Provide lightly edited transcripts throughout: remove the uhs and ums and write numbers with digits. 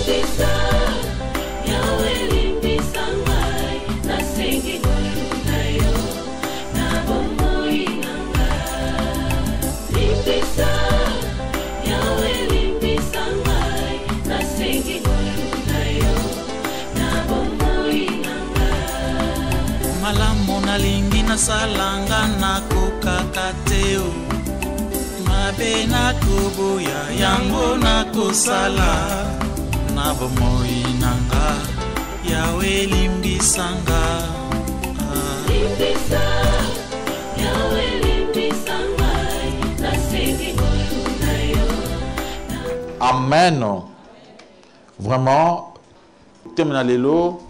Salanga na kokakateo mabe na koboya yango na kosala na bomoi nanga yawe limbisanga limbisa yawe limbisanga na sengi na yo. Amen. Vraiment termina lelo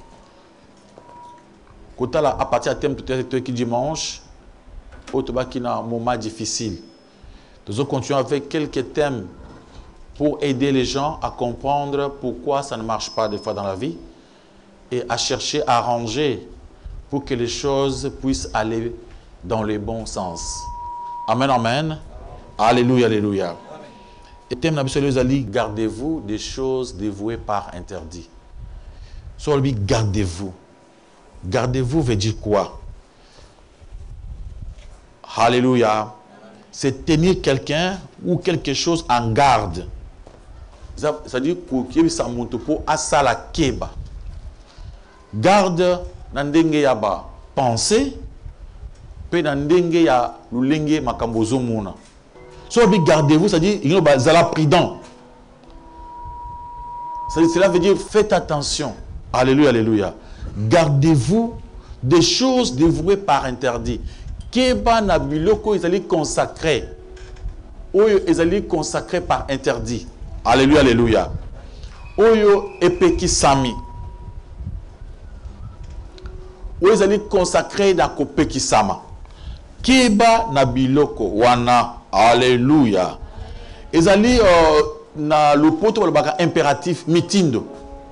à partir du thème peut-être qui dimanche, au qui a un moment difficile. Nous allons continuer avec quelques thèmes pour aider les gens à comprendre pourquoi ça ne marche pas des fois dans la vie et à chercher à arranger pour que les choses puissent aller dans le bon sens. Amen, amen. Alléluia, alléluia. Et thème d'absolu, gardez-vous des choses dévouées par interdit. Sur lui, gardez-vous. Gardez-vous veut dire quoi? Alléluia. C'est tenir quelqu'un ou quelque chose en garde. C'est-à-dire que ça monte pour asala keba. Garde nandenge yaba pensée, pe nandenge ya lulenge makambozo muna. So gardez-vous, c'est-à-dire il y a prudent. Cela veut dire faites attention. Alléluia, alléluia. Gardez-vous des choses dévouées par interdit. Keba na biloko ils consacrés. Oyo ils consacrés par interdit. Alléluia, alléluia. Oyo epeki sami. Oyo ils consacrés na kopeki sama. Keba na biloko wana. Alléluia. Ils na lopoto le impératif mitindo.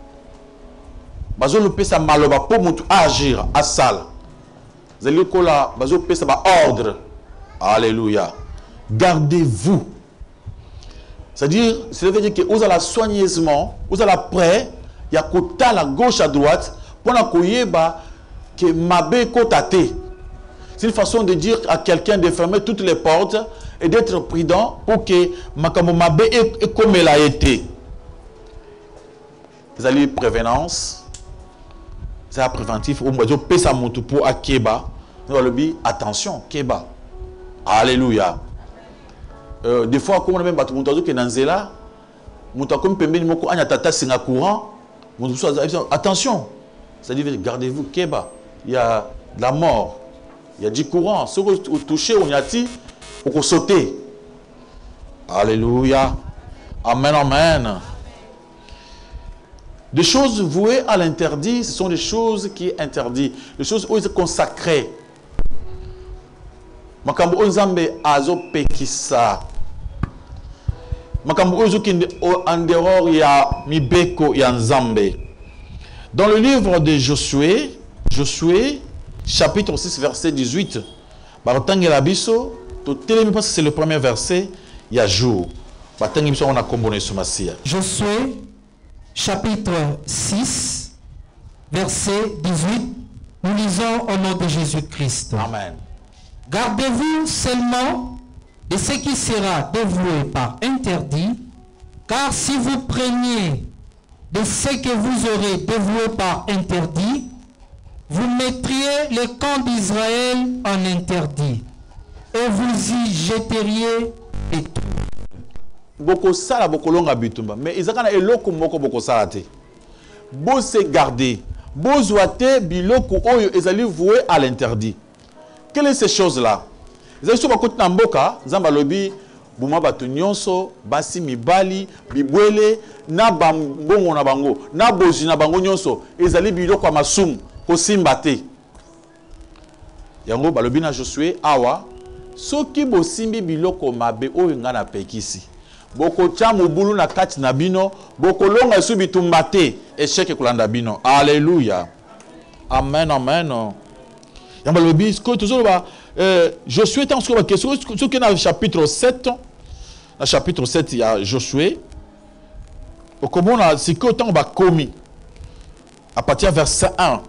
Bazo lope sa maloba pour mutu agir à sala. Zali kola bazo pe sa ba ordre. Alléluia. Gardez-vous. C'est-à-dire, ça veut dire que vous allez soigneusement, vous allez prêt, il y a côté à la gauche à droite pour na koyeba que mabe kotate. C'est une façon de dire à quelqu'un de fermer toutes les portes et d'être prudent pour que makamo mabe est comme elle a été. Vous allez prévenance. C'est un préventif. Au moins, pesa montu pour à Keba. Nous allons dire attention, Keba. Alléluia. Des fois, comme on a même battu montu qui est dans zela, montu comme pembe moko anya tata singa courant. Attention. C'est-à-dire gardez-vous Keba. Il y a de la mort. Il y a du courant. Si vous touchez, on y a dit, il faut sauter. Alléluia. Amen, amen. Des choses vouées à l'interdit, ce sont des choses qui sont interdites. Des choses où ils sont consacrées. Makambo onzambe azo pekisa. Makambo ozo ki en dehors ya mibeko ya nzambe. Dans le livre de Josué, chapitre 6, verset 18, Barotangela biso, to telemi parce que c'est le premier verset, il y a jour. Batangi biso on a comboné sur Massia. Josué chapitre 6, verset 18, nous lisons au nom de Jésus-Christ. Amen. Gardez-vous seulement de ce qui sera dévoué par interdit, car si vous preniez de ce que vous aurez dévoué par interdit, vous mettriez le camp d'Israël en interdit, et vous y jeteriez et tout. Boko sala boko longa bitumba mais izakana eloko moko boko salate bo se garder bo zoate biloko oyo ezali voué à l'interdit. Quelles sont ces choses là? Ezali so bakoti na mboka nzamba lobi buma bato nyonso basi mibali bibwele na bambongo na bango na bozi na bango nyonso ezali biloko ya masumu kosimba te. Yango balobi na Josué awa soki bosimbi biloko mabe oyo nga na pekisi boko chamu bulu na kati na bino boko longa su bitumba te échec kulanda bino. Alléluia. Amen, amen. Yamba lobi ko toujours ba Josué tant ce que dans chapitre 7, dans chapitre 7 il y a Josué Au Komona, c'est que autant on va commis. À partir du verset 1.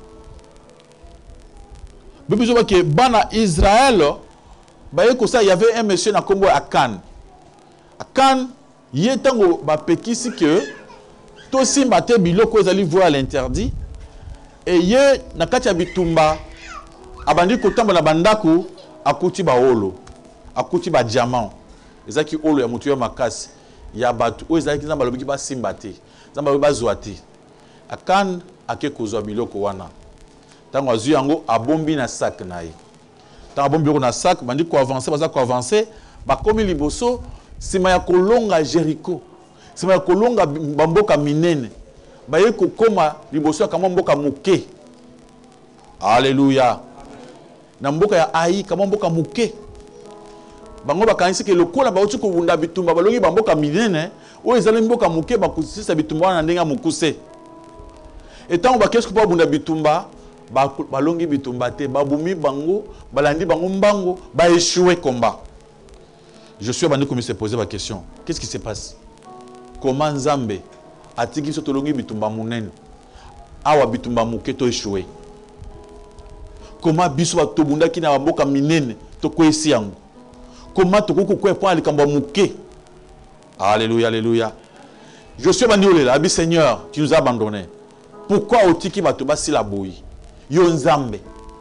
Mais vous voyez que Bana Israël, il y avait un monsieur na Kombo à Cannes. À Cannes, il y a un pekisi que tout simbate biloko ezali voir à l'interdit. Et il y a na katia bitumba abandi kotamba na bandaku akuti ba olo, akuti ba diamant. Ezaki olo ya mutu ya makasi. Ya batu o ezali kizamba lobiki ba simbate. Zamba ba zoate. A Cannes ake kozwa biloko wana. Tango azu yango abombi na sac na ye. Tango abombi na sac bandi ko avancer, baza ko avancer, ba komi liboso sima ya kolonga Jericho. Sima ya kolonga bamboka minene. Ba ye ko koma liboso kama mboka muke. Alléluia. Na mboka ya Ai kama mboka muke. Bango bakanisi ke lokola ba uti ko bunda bitumba balongi bamboka minene, o ezali mboka muke ba kusisa bitumba na ndenga mukuse. Etant ba qu'est-ce que pour bunda bitumba balongi bitumba te babumi bango balandi bango mbango ba échouer combat. Je suis abandonné comme il s'est posé ma question. Qu'est-ce qui se passe? Comment Nzambe atiki so tolongi bitumba munene awa bitumba muke to échouer? Comment biso ba tobunda ki na mboka minene to kwesi yango? Comment to koko kwa point likamba muke? Alléluia, alléluia. Je suis abandonné là, abi Seigneur, tu nous as abandonnés. Pourquoi otiki ba to basi la boyi? Yo Nzambe.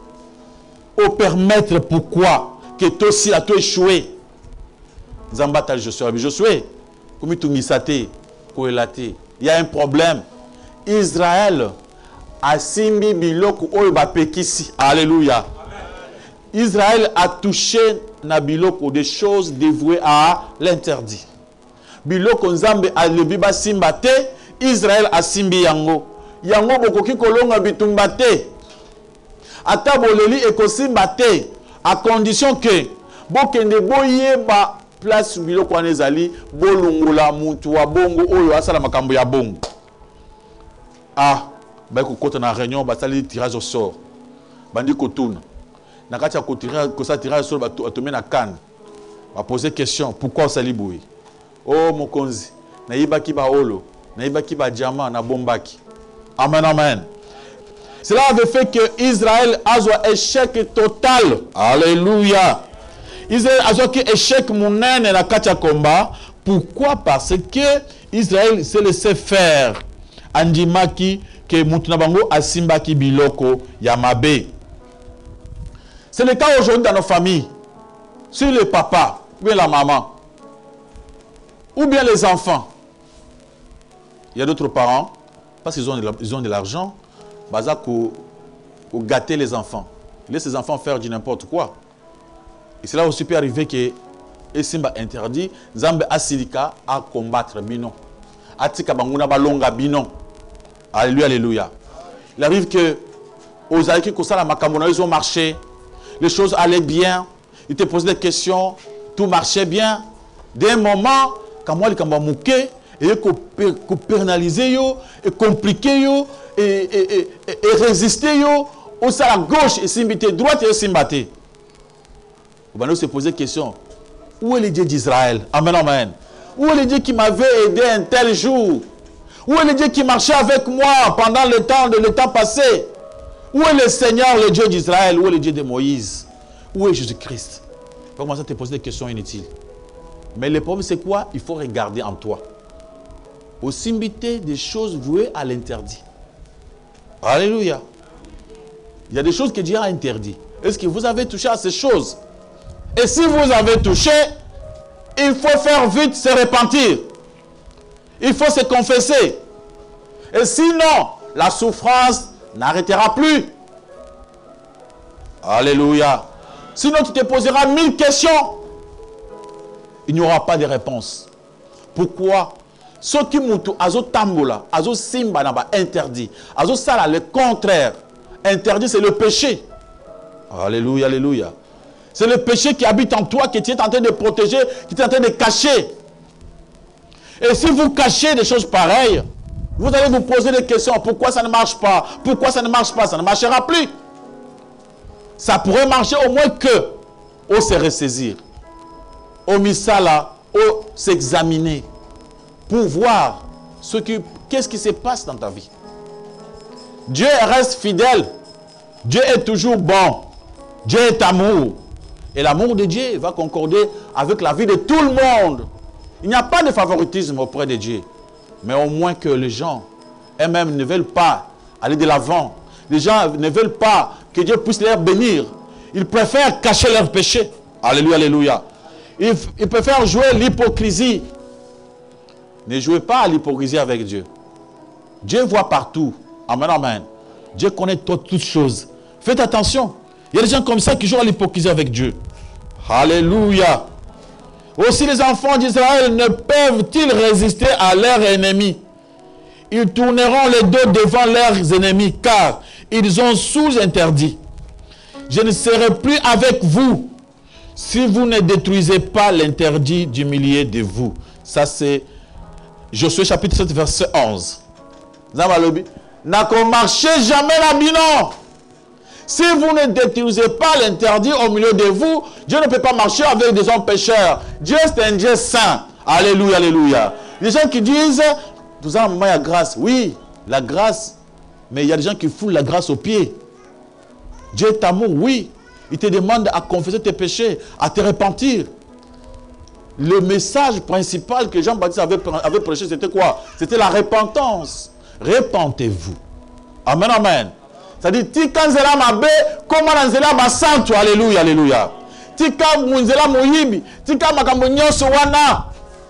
Au permettre pourquoi que toi aussi là to échoué. Zambata Josué, comme tu misate, koelate. Il y a un problème. Israël a simbi biloko oyo ba pekisi. Alléluia. Israël a touché na biloko des choses dévouées à l'interdit. Biloko Nzambe a lebi ba simbate, Israël a simbi yango. Yango bokoki kolonga bitumba te. Ata boleli ekosimbate à condition que bokende boyeba place biloko wana ezali bolungola mutu wa bongo oyo asala makambo ya bongo. Ah, ba kokota na réunion basali tirage au sort. Bandi kotuna. Na kati ya tirage au sort batomé na Cannes. Ba poser question, pourquoi osali boui? Oh mokonzi, na yibaki ba olo, na yibaki ba diamant na bombaki. Amen, amen. Cela avait fait que Israël a un échec total. Alléluia. Israël a un échec monene na katia combat. Pourquoi? Parce que Israël s'est laissé faire. Andimaki que Moutunabango a simbaki biloko yamabe. C'est le cas aujourd'hui dans nos familles. Sur le papa, ou bien la maman, ou bien les enfants. Il y a d'autres parents, parce qu'ils ont de l'argent, pour gâter les enfants. Ils laissent les enfants faire du n'importe quoi. Et cela aussi peut arriver que Esimba interdit, Zambe Asilika à combattre Bino. Atika Banguna Balonga Bino. Alléluia, alléluia. Il arrive que aux Aïki Kosala Makamona, ils ont marché, les choses allaient bien, ils te posaient des questions, tout marchait bien. D'un moment, quand moi, les Mouké, et qu'on pénalisait, et compliqué, et résister, au à gauche, et simbité, droite, et simbité. On va se poser des questions. Où est le Dieu d'Israël? Amen, amen. Où est le Dieu qui m'avait aidé un tel jour? Où est le Dieu qui marchait avec moi pendant le temps passé? Où est le Seigneur, le Dieu d'Israël? Où est le Dieu de Moïse? Où est Jésus-Christ? On va commencer à te poser des questions inutiles. Mais le problème, c'est quoi? Il faut regarder en toi. Au simbité des choses vouées à l'interdit. Alléluia. Il y a des choses que Dieu a interdites. Est-ce que vous avez touché à ces choses? Et si vous avez touché, il faut faire vite se repentir. Il faut se confesser. Et sinon, la souffrance n'arrêtera plus. Alléluia. Sinon, tu te poseras 1000 questions. Il n'y aura pas de réponse. Pourquoi? Ce qui moutou azo tambola, azo simba naba interdit, azo sala le contraire. Interdit, c'est le péché. Alléluia, alléluia. C'est le péché qui habite en toi, que tu es en train de protéger, qui tu es en train de cacher. Et si vous cachez des choses pareilles, vous allez vous poser des questions. Pourquoi ça ne marche pas? Pourquoi ça ne marche pas? Ça ne marchera plus. Ça pourrait marcher au moins que on se ressaisir. Au misala, au s'examiner. Pour voir qu'est-ce qui se passe dans ta vie. Dieu reste fidèle. Dieu est toujours bon. Dieu est amour. Et l'amour de Dieu va concorder avec la vie de tout le monde. Il n'y a pas de favoritisme auprès de Dieu. Mais au moins que les gens eux-mêmes ne veulent pas aller de l'avant. Les gens ne veulent pas que Dieu puisse les bénir. Ils préfèrent cacher leurs péchés. Alléluia, alléluia. Ils préfèrent jouer l'hypocrisie. Ne jouez pas à l'hypocrisie avec Dieu. Dieu voit partout. Amen, amen. Dieu connaît toutes choses. Faites attention. Il y a des gens comme ça qui jouent à l'hypocrisie avec Dieu. Alléluia. Aussi les enfants d'Israël ne peuvent-ils résister à leurs ennemis? Ils tourneront les dos devant leurs ennemis car ils ont sous interdit. Je ne serai plus avec vous si vous ne détruisez pas l'interdit du milieu de vous. Ça c'est Josué chapitre 7 verset 11. N'a marché jamais la binon. Si vous ne détruisez pas l'interdit au milieu de vous, Dieu ne peut pas marcher avec des hommes pécheurs. Dieu c'est un Dieu saint. Alléluia, alléluia. Les gens qui disent, vous avez un moment, il y a grâce. Oui, la grâce. Mais il y a des gens qui foulent la grâce aux pieds. Dieu est amour, oui. Il te demande à confesser tes péchés, à te repentir. Le message principal que Jean-Baptiste avait prêché, c'était quoi? C'était la repentance. Repentez-vous. Amen, amen. C'est-à-dire, tika nzela mabe, comment nzela basantu, alléluia, alléluia. Tika nzela moyibi, tika makambo nyonso wana.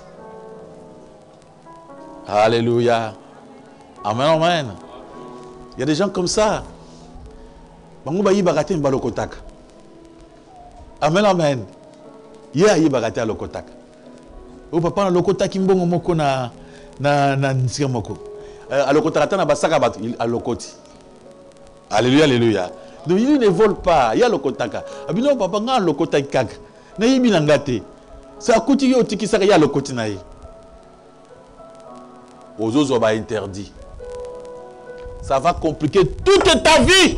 Alléluia. Amen, amen. Il y a des gens comme ça. Bango ba yibagate mbalokotaka. Amen, amen. Ya yibagate alokotaka. O papa na lokotaki mbongo moko na nsika moko. Alokotaka na basaka batu alokoti. Alléluia, alléluia. Donc il ne vole pas. Il y a le kotaka. Abino papa nga le kotaka kaka. Na yibi na ngate. Ça coûte yo tiki ça ya le kotinaï. Aux autres va interdit. Ça va compliquer toute ta vie.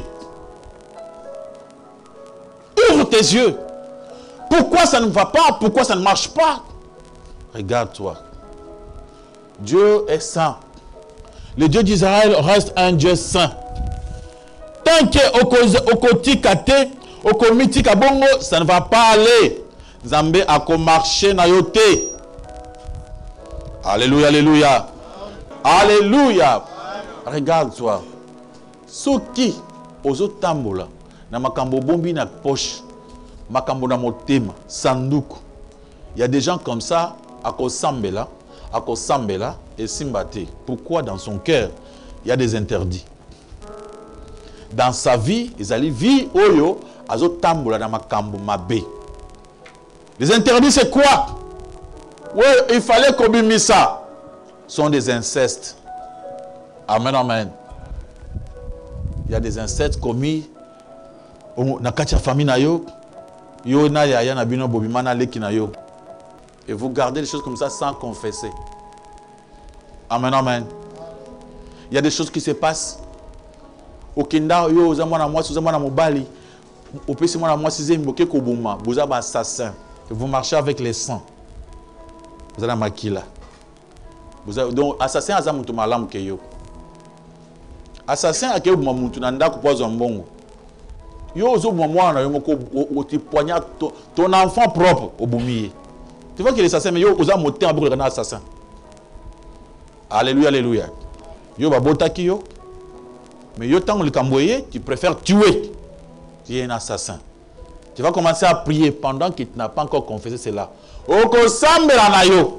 Ouvre tes yeux. Pourquoi ça ne va pas? Pourquoi ça ne marche pas? Regarde-toi. Dieu est saint. Le Dieu d'Israël reste un Dieu saint. Tant que au côté kate, au comité kabongo, ça ne va pas aller. Zambé a marché na yote. Alléluia, alléluia. Alléluia. Regarde-toi. Soki ozo tambola na makambo bombi na poche, makambo na motema, sanduku. Il y a des gens comme ça à Kosambela et Simbate. Pourquoi dans son cœur il y a des interdits? Dans sa vie, ils allaient vivre oyo azo tambola na makambo mabe. Les interdits c'est quoi? Oui, il fallait kobimisa. Sont des incestes. Amen, amen. Il y a des incestes commis na kati ya famille na yo. Yo na ya na bino bobimana leki na yo. Et vous gardez les choses comme ça sans confesser. Amen, amen. Il y a des choses qui se passent. Okinda yo ozamwana mwasi ozamwana mobali. Opesi mwana mwasi zemboke kobuma, vous êtes assassin. Vous marchez avec les sangs. Vous allez makila. Donc assassin azamuntu malamu ke yo. Assassin akeyo mamuntu na ndako pozo mbongo. Yo ozo mwana yo moko oti poignard ton enfant propre au boumier. Tu vois que les assassins mais yo oza moté en boucle na assassin. Alléluia, alléluia. Yo ba botaki yo. Mais yo tant le camboyer, tu préfères tuer. Tu es un assassin. Tu vas commencer à prier pendant que tu n'as pas encore confessé cela. Oko sambela na yo.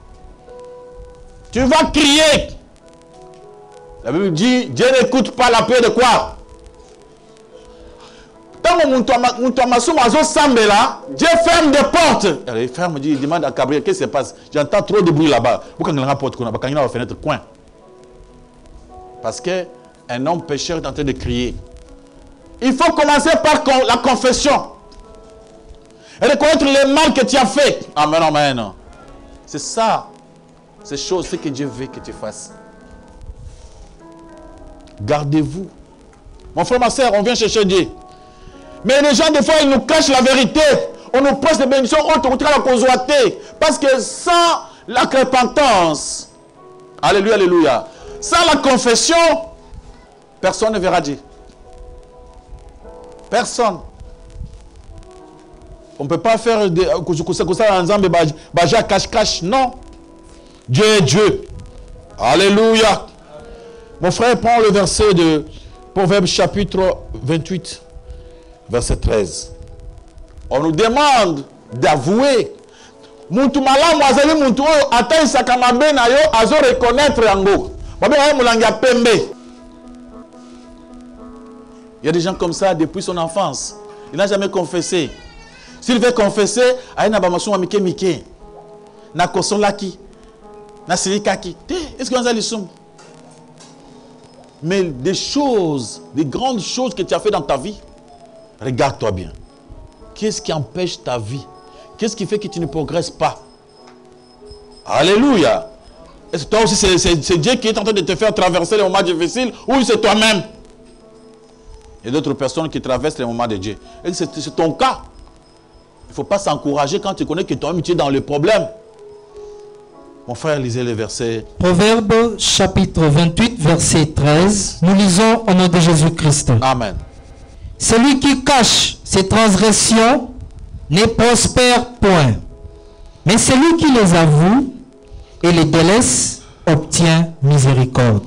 Tu vas crier. La Bible dit, Dieu n'écoute pas la prière de quoi? Tant que Dieu ferme des portes. Il ferme, il demande à Gabriel, qu'est-ce qui se passe? J'entends trop de bruit là-bas. Pourquoi il y a une porte? Quand il y a une fenêtre, coin. Parce qu'un homme pécheur est en train de crier. Il faut commencer par la confession. Et reconnaître le mal que tu as fait. Amen, amen. C'est ça. Ces choses, c'est que Dieu veut que tu fasses. Gardez-vous. Mon frère, ma soeur, on vient chercher Dieu. Mais les gens, des fois, ils nous cachent la vérité. On nous presse des bénédictions, on te la consoiter. Parce que sans la repentance, Alléluia, alléluia. Sans la confession, personne ne verra Dieu. Personne. On ne peut pas faire des cache-cache. Non. Dieu est Dieu. Alléluia. Mon frère prend le verset de Proverbe chapitre 28, verset 13. On nous demande d'avouer. Muntu malamu azali muntu oyo ataisaka mabe na yo azo reconnaître yango. Babe ya mulanga pembe. Il y a des gens comme ça depuis son enfance. Il n'a jamais confessé. S'il veut confesser, aina ba maso mike mike. Na kosolaki. Na silikaki. Est-ce que vous allez soum? Mais des choses, des grandes choses que tu as fait dans ta vie, regarde-toi bien. Qu'est-ce qui empêche ta vie? Qu'est-ce qui fait que tu ne progresses pas? Alléluia. Est-ce que toi aussi, c'est Dieu qui est en train de te faire traverser les moments difficiles ou c'est toi-même? Il y a d'autres personnes qui traversent les moments de Dieu. Et c'est ton cas. Il ne faut pas s'encourager quand tu connais que toi-même tu es dans le problème. Mon frère, lisez les versets. Proverbe chapitre 28, verset 13. Nous lisons au nom de Jésus-Christ. Amen. Celui qui cache ses transgressions ne prospère point. Mais celui qui les avoue et les délaisse obtient miséricorde.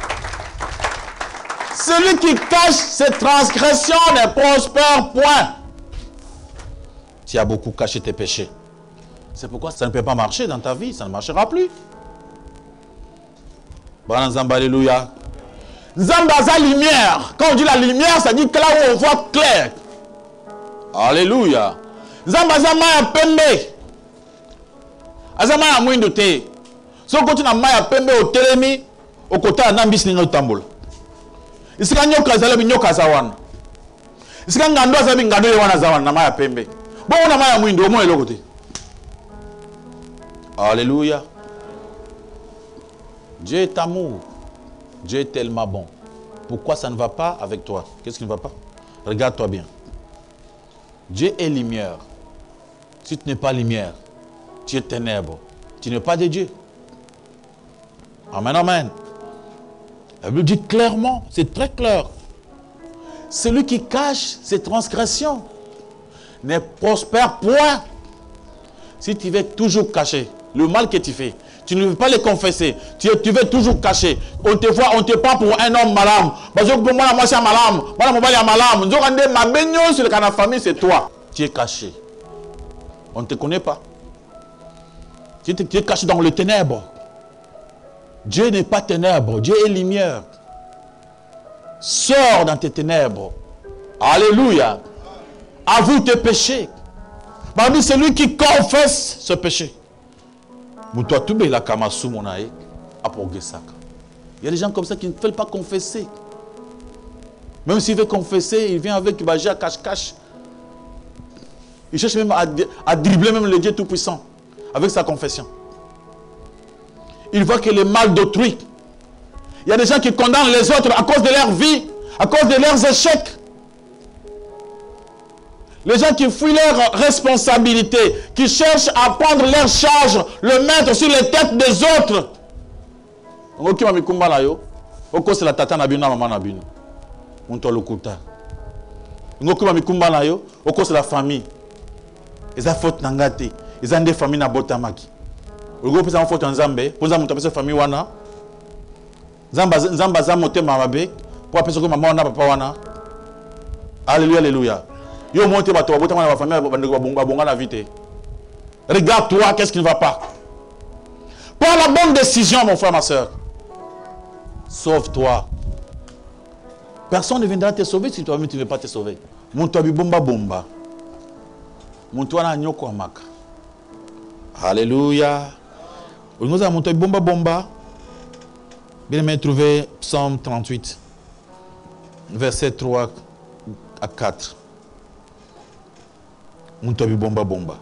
Celui qui cache ses transgressions ne prospère point. Tu as beaucoup caché tes péchés. C'est pourquoi ça ne peut pas marcher dans ta vie. Ça ne marchera plus. Alléluia. Nzamba a lumière. Quand on dit la lumière, ça dit que là où on voit clair. Alléluia. Nzamba a maya pembe. Azama ya mwindo te. So continue na maya pembe au telemi au côté na mbisi ninga utambola. Isika nyoka zalabi nyoka zawana. Isika ngando zabi ngando yewana zawana na maya pembe. Bon na maya mwindo au moins le côté. Alléluia. Dieu est amour. Dieu est tellement bon. Pourquoi ça ne va pas avec toi? Qu'est-ce qui ne va pas? Regarde-toi bien. Dieu est lumière. Si tu n'es pas lumière, tu es ténèbres. Tu n'es pas de Dieu. Amen, amen. La Bible dit clairement, c'est très clair. Celui qui cache ses transgressions ne prospère point. Si tu veux toujours cacher le mal que tu fais, tu ne veux pas le confesser, tu veux toujours cacher. On te voit, on te prend pour un homme malade. Moi, c'est malade. Sur la famille, c'est toi. Tu es caché. On ne te connaît pas. Tu es caché dans les ténèbres. Dieu n'est pas ténèbres, Dieu est lumière. Sors dans tes ténèbres. Alléluia. Avoue tes péchés. Parmi celui qui confesse ce péché. Il y a des gens comme ça qui ne veulent pas confesser. Même s'il veut confesser, il vient avec Baja cache-cache. Il cherche même à dribbler même le Dieu Tout-Puissant avec sa confession. Il voit que le mal d'autrui. Il y a des gens qui condamnent les autres à cause de leur vie, à cause de leurs échecs. Les gens qui fuient leurs responsabilités, qui cherchent à prendre leur charge, le mettre sur les têtes des autres. C'est la tata nabino, maman nabino. C'est la famille. Ils ont faute nangate. Ils ont des familles nabotamaki. Le groupe est faute en Zambé. Pour ça, famille wana. Zamba zamote mamabe. Pour appeler que maman n'a pas wana. Alléluia, alléluia. Yo monte bato babotama na famille babonga na vite. Regarde-toi, qu'est-ce qui ne va pas? Prends la bonne décision, mon frère, ma soeur. Sauve-toi. Personne ne viendra te sauver si toi-même tu ne veux pas te sauver. Montobi bomba bomba. Montoana nyoko amaka. Alléluia. Nous avons montobi bomba bomba. Bien aimé, trouvé Psaume 38, verset 3 à 4. Montobi bomba bomba.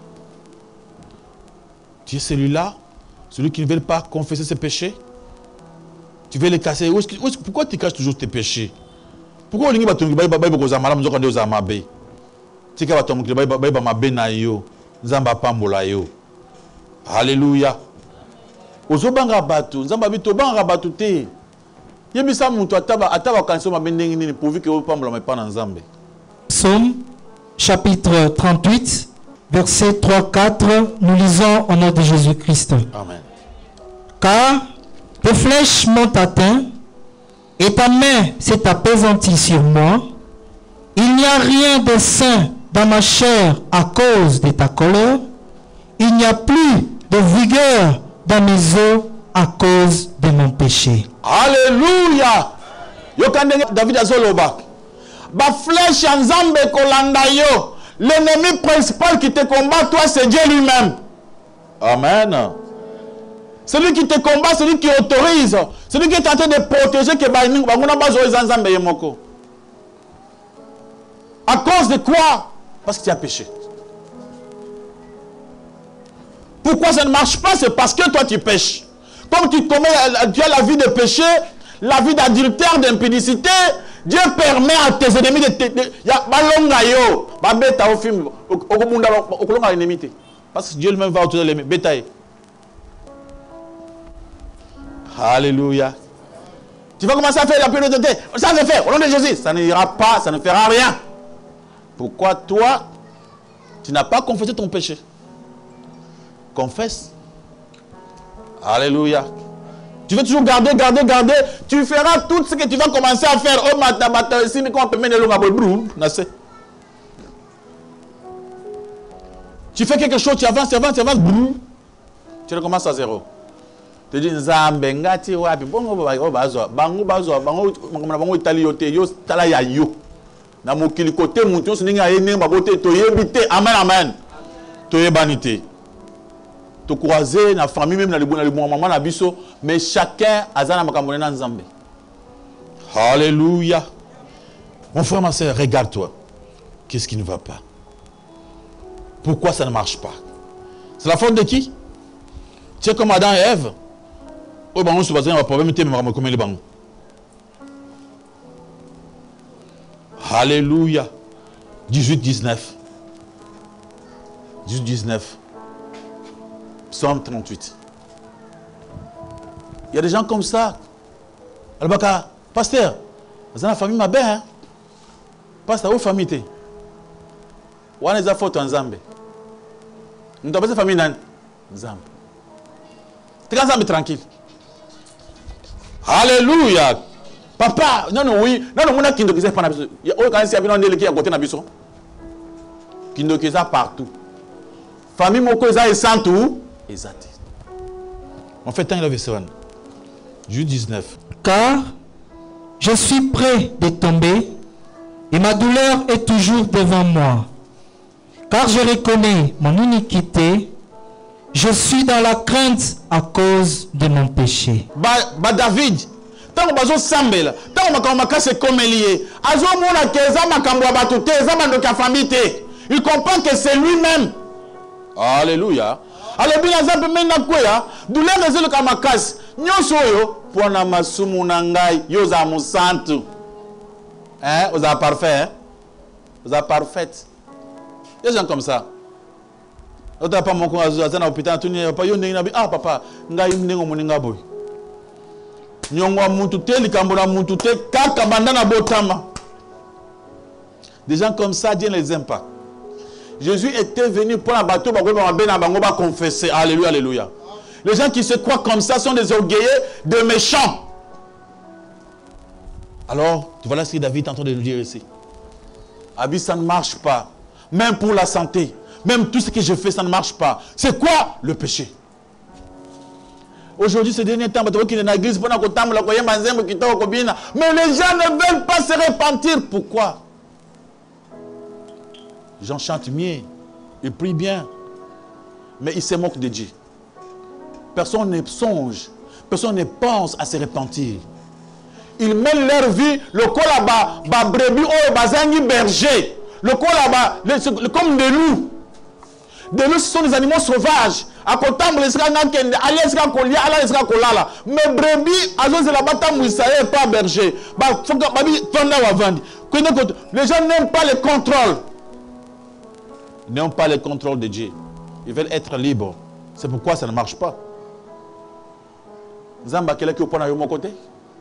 Tu es celui-là, celui qui ne veut pas confesser ses péchés. Tu veux les casser. Pourquoi tu caches toujours tes péchés? Pourquoi tu tu Alléluia. ozobanga bato nzambe abi tobanga bato te yebisa muntu ataba kanso mabendenge nini pourvu que opambola mais pas na nzambe. Psaume chapitre 38 verset 3-4, nous lisons au nom de Jésus-Christ. Amen. Car tes flèches m'ont atteint et ta main s'est apaisantie sur moi. Il n'y a rien de sain dans ma chair à cause de ta colère. Il n'y a plus de vigueur dans mes os à cause de mon péché. Alléluia. Yokande David azoloba. Ba flèche nzambe kolanda yo. L'ennemi principal qui te combat toi c'est Dieu lui-même. Amen. Celui qui te combat, celui qui autorise, celui qui est en train de protéger que banguna bazo nzambe yemoko. À cause de quoi? Parce que tu as péché. Pourquoi ça ne marche pas? C'est parce que toi tu pêches. Comme tu as la vie de péché, la vie d'adultère, d'impudicité, Dieu permet à tes ennemis de parce que Dieu lui-même va autour de l'ennemi. Alléluia. Tu vas commencer à faire la pureté. Ça se fait. Au nom de Jésus, ça n'ira pas, ça ne fera rien. Pourquoi toi, tu n'as pas confessé ton péché? Confesse. Alléluia. Tu veux toujours garder. Tu feras tout ce que tu vas commencer à faire. Oh, si on peut mener le tu fais quelque chose, tu avances. Tu recommences à zéro. Tu dis, Nzambe, ngati wapi, bongo bazo, bango italiote, yo tala ya yo. Na mokili kote mutu, sininga ene mabote to yebite, amen. To yebanite. To croiser na famille même na libo maman na biso, mais chacun azana makambo na Nzambe. Alléluia. Mon frère, ma soeur, regarde-toi. Qu'est-ce qui ne va pas? Pourquoi ça ne marche pas? C'est la faute de qui? Tu es comme Adam et Ève. Oh, ben, on se base sur un problème, tu es comme les bancs. Alléluia. 18-19. Psaume 38. Il y a des gens comme ça. Alors, pasteur, vous avez la famille ma belle, hein? Pasteur, où famille t'es? Où est-ce que vous avez Nzambe? Nous avons famille Nzambe. Tu es tranquille. Alléluia. Papa, non, oui. Non, on a Kindo Kisa pas. Il y a aucun si abino qui à côté na biso. Kindo Kisa partout. Famille moko eza esantu, ezati. On fait temps il avait ça. Juge 19. Car je suis près de tomber et ma douleur est toujours devant moi. Car je reconnais mon iniquité, je suis dans la crainte à cause de mon péché. David, tant que sambela, tant que makase comme lié, azo mona keza makambo batute, eza mando ka famille. Il comprend que c'est lui-même. Alléluia. Alléluia, zambe mena kwea, douleur ezelo ka makase, nyonso yo pona masumu na ngai, yo za musantu. Hein, vous êtes parfait, hein? Vous êtes parfaite. Des gens comme ça. Ah papa, ngai mnengo moninga boy. Nyongwa muntu te likambona muntu te kaka bandana botama. Des gens comme ça, Dieu ne les aime pas. Jésus était venu pour la bateau pour confesser. Alléluia, alléluia. Les gens qui se croient comme ça sont des orgueilleux, des méchants. Alors, voilà ce que David est en train de nous dire ici. Abi, ça ne marche pas. Même pour la santé. Même tout ce que je fais, ça ne marche pas. C'est quoi le péché? Aujourd'hui, ces derniers temps, mais les gens ne veulent pas se repentir. Pourquoi? Les gens chantent bien, ils prient bien, mais ils se moquent de Dieu. Personne ne songe, personne ne pense à se repentir. Ils mènent leur vie, le col là-bas, brebis, bazangi berger, le col là-bas, comme des loups. Des loups, ce sont des animaux sauvages. À côté, mais brebis, pas berger. Les gens n'aiment pas le contrôle. Ils n'aiment pas le contrôle de Dieu. Ils veulent être libres. C'est pourquoi ça ne marche pas. Zamba kela ki opona yo mon côté.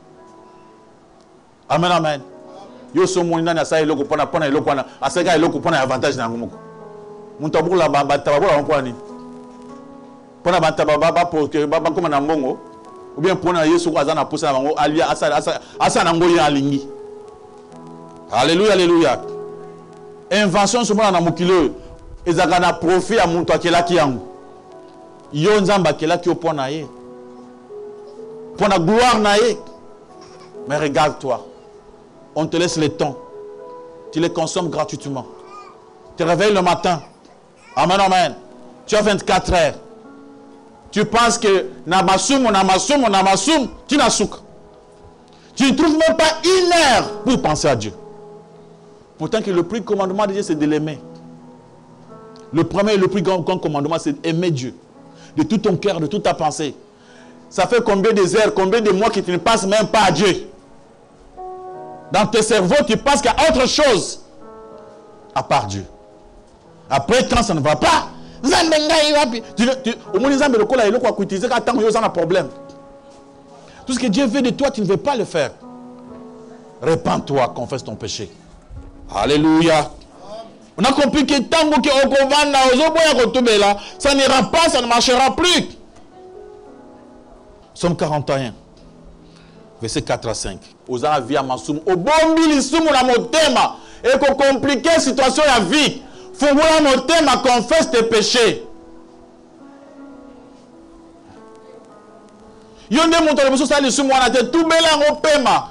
Amen, amen. Yo so monina na sa eloko pona eloko na aseka eloko pona avantage na ngomoko. Muntu abula ba tababula mponi. Pona ba tababa ba pour que ba koma na mbongo. Ou bien pona Yesu ko azana pusa na bango alia asa na ngoyi alingi. Alléluia, alléluia. Invention sur moi na mokilo ezaka na profit a muntu akela ki yango. Yo nzamba kela ki opona ye. Pona gloire na ye. Mais regarde-toi. On te laisse le temps. Tu les consommes gratuitement. Tu te réveilles le matin. Amen, amen. Tu as 24 heures. Tu penses que namasum, tu n'as souk. Tu ne trouves même pas une heure pour penser à Dieu. Pourtant que le plus grand commandement de Dieu, c'est de l'aimer. Le premier et le plus grand commandement, c'est d'aimer Dieu. De tout ton cœur, de toute ta pensée. Ça fait combien de heures, combien de mois que tu ne passes même pas à Dieu? Dans tes cerveaux, tu penses qu'il y a autre chose à part Dieu. Après, quand ça ne va pas, tout ce que Dieu veut de toi, tu ne veux pas le faire. Répands-toi, confesse ton péché. Alléluia. On a compris que tant que ça n'ira pas, ça ne marchera plus. Somme 41. Verset 4 à 5. Osana via masum. Obombi lisumu na motema. Et qu'on complique la situation de la vie. Fungula motema, confesse tes péchés. Yonde monto le muso sa lisumu wana te tout bela ngopema.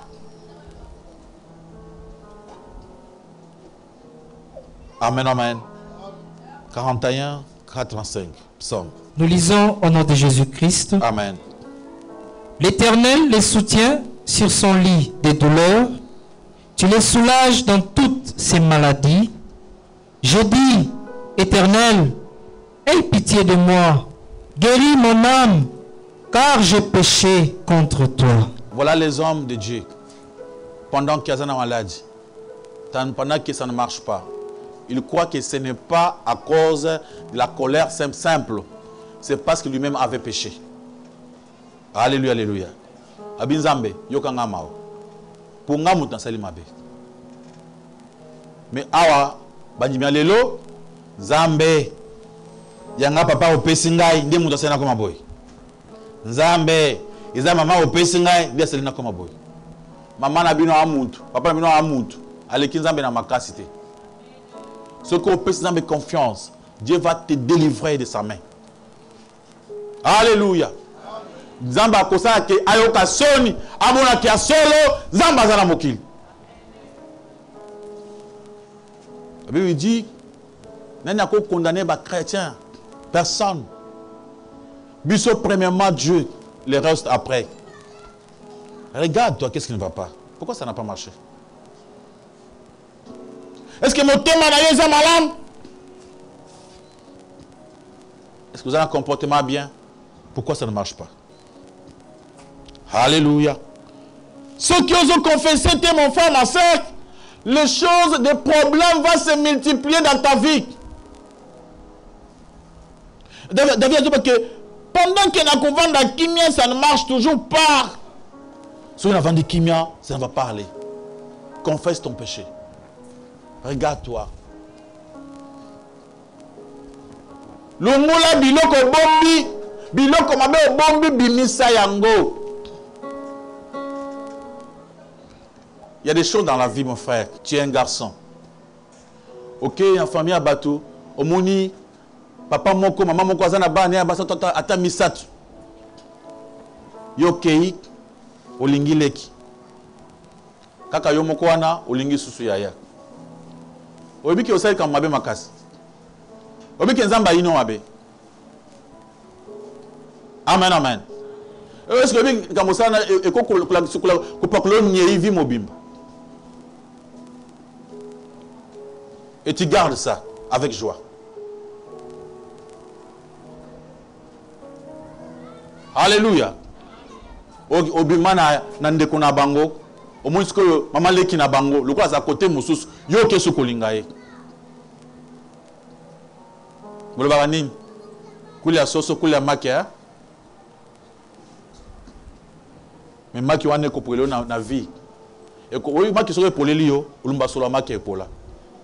Amen, amen. 41, 85. Psaume. Nous lisons au nom de Jésus-Christ. Amen. L'Éternel les soutient sur son lit de douleur. Tu les soulages dans toutes ses maladies. Je dis, Éternel, aie pitié de moi. Guéris mon âme, car j'ai péché contre toi. Voilà les hommes de Dieu. Pendant qu'il y a une maladie, pendant que ça ne marche pas, ils croient que ce n'est pas à cause de la colère simple. C'est parce que lui-même avait péché. Alléluia, alléluia. Abinzambe, yokanga mao. Pour nga mutan sali mabe. Mais awa, bandimia lelo, Zambe, yanga papa opesi ngai, nde mutan sali na koma boy. Nzambe, iza mama opesi ngai, nde sali na koma boy. Mama na bino amuntu, papa na bino amuntu, aleki Nzambe na makasite. Ce qu'on opesi Nzambe confiance, Dieu va te délivrer de sa main. Alléluia. Zamba kosala ke ayoka soni amona ki solo zamba zana mokili. La Bible dit nani ako condamner ba chrétien, personne. Biso premièrement Dieu, le reste après. Regarde toi, qu'est-ce qui ne va pas? Pourquoi ça n'a pas marché? Est-ce que mon thème na yo za malade? Est-ce que vous avez un comportement bien? Pourquoi ça ne marche pas? Alléluia. Ceux qui osent confesser, t'es mon frère, ma soeur, les choses, les problèmes vont se multiplier dans ta vie. David a dit que pendant qu'il y a un la kimia, ça ne marche toujours pas. Si on a vendu kimia, ça ne va pas aller. Confesse ton péché. Regarde-toi. Longola biloko bombi, biloko mabe bombi bimisa yango. Il y a des choses dans la vie, mon frère. Tu es un garçon. Ok, en famille à bateau. Omoni, papa moko, maman moko, azana bane, ata misatu. Yo kei, olingi leki. Kaka yo moko wana, olingi susu yaya. Obi ki osai kam mabe makasi. Obi ki nzamba ino mabe. Amen, amen. Est-ce que obi kamosana eko kopakolo nyei vi mobimba. Et tu gardes ça avec joie. Alléluia. Obima na ndeko na bango. Omonsko mama leki na bango. Le quoi à côté mususu. Yo kesu kolinga ye. Boloba nini? Kulia soso kulia makia. Mais maki wana ko pour na vie. Et ko oui maki so pour lio, ulumba solo maki pour là.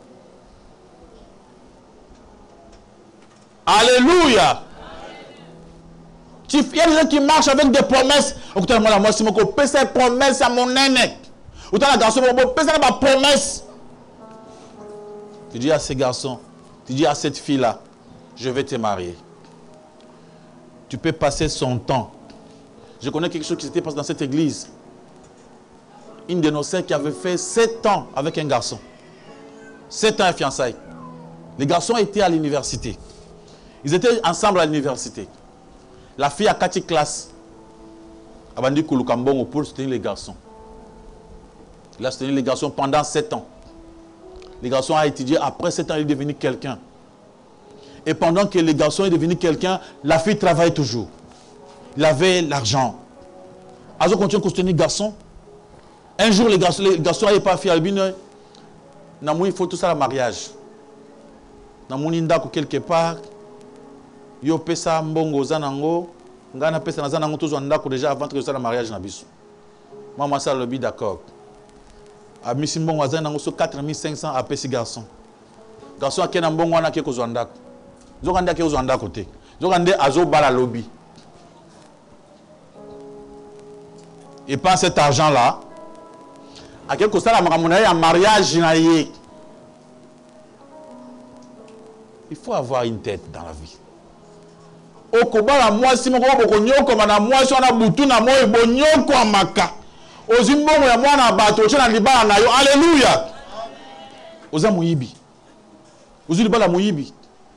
Alléluia. Il y a des gens qui marchent avec des promesses. Moi, si je fais ces promesses à mon aîné, ou tu as la garçon, je fais ma promesse. Tu dis à ces garçons, tu dis à cette fille-là, je vais te marier. Tu peux passer son temps. Je connais quelque chose qui s'était passé dans cette église. Une de nos sœurs qui avait fait 7 ans avec un garçon. 7 ans à fiançailles. Les garçons étaient à l'université. Ils étaient ensemble à l'université. La fille a 4 classes. Elle a dit Koulukambongo pour soutenir les garçons. Il a soutenu les garçons pendant 7 ans. Les garçons ont étudié. Après 7 ans, il est devenu quelqu'un. Et pendant que les garçons est devenu quelqu'un, la fille travaille toujours. Il avait l'argent. Alors, on continue à soutenir les garçons. Un jour, les garçons n'avaient pas fait albino. Il faut tout ça, le mariage. Quelque part. Yo pesa mbongo zanango ngana pesa na zanango tous ndako déjà avant que ça le mariage na biso maman ça le bi d'accord a misi mbongo zanango so 4500 a pesi garçon a kena mbongo wana ke ko ndako zokanda ke zo ndako te zokande azo bala lobby et pas cet argent là a quelque chose la makamona ya mariage na ye. Il faut avoir une tête dans la vie. Okobala mwasi moko bokonyoko mana mwasi wana butu na moyo bonyoko amaka ozimbongo ya mwana bato chana libala na yo. Alléluia. Oza muyibi ozi libala muyibi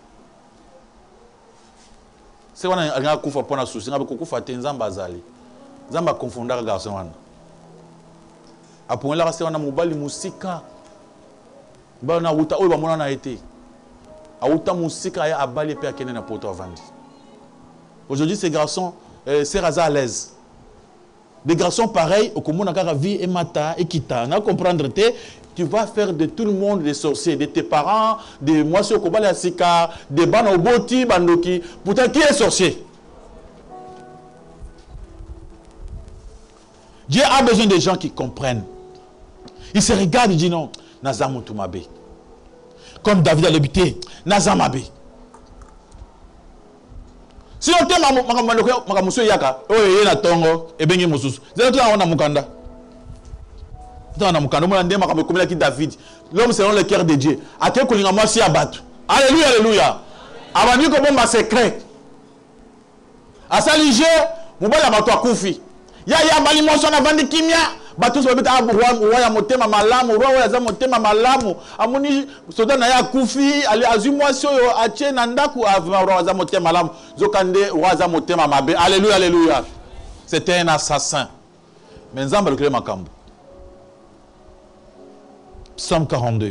c'est wana anga kufa pona susi ngabe kokufa te nzamba azali nzamba confondaka garçon wana aponela c'est wana mobali musika bana uta oyo bamona na été auta musika ya abali pe akene na poto avandi. Aujourd'hui, ces garçons, c'est à l'aise. Des garçons pareils, au commun, à vie et mata et kita. On comprendre, tu vas faire de tout le monde des sorciers, de tes parents, de moi, sur Kobala Sika, des banoboti, bandoki. Pourtant, qui est sorcier? Dieu a besoin de gens qui comprennent. Il se regarde et dit non, Nazam Toumabe. Comme David a l'habité, Nazam Abe. Si on te makamuso yaka, oye na tongo ebengi mususu. Zero tu na mukanda. Tu na mukanda mo ndema kamakomela ki David. L'homme selon le cœur de Dieu. Ate kolinga mwasi abatu. Alléluia, alléluia. Abandi ko bomba secret. Asali je mubala bato akufi. Ya bali moso na vandi kimia. Batu so bita roi ya motema malamu, roi ya za motema malamu. Amuni soda na ya kufi, ali azumwasi oyo atie na ndaku avima roi za motema malamu. Zokande roi za motema mabe. Alléluia, alléluia. C'était un assassin. Mais nzamba le makambo. Psaume 42.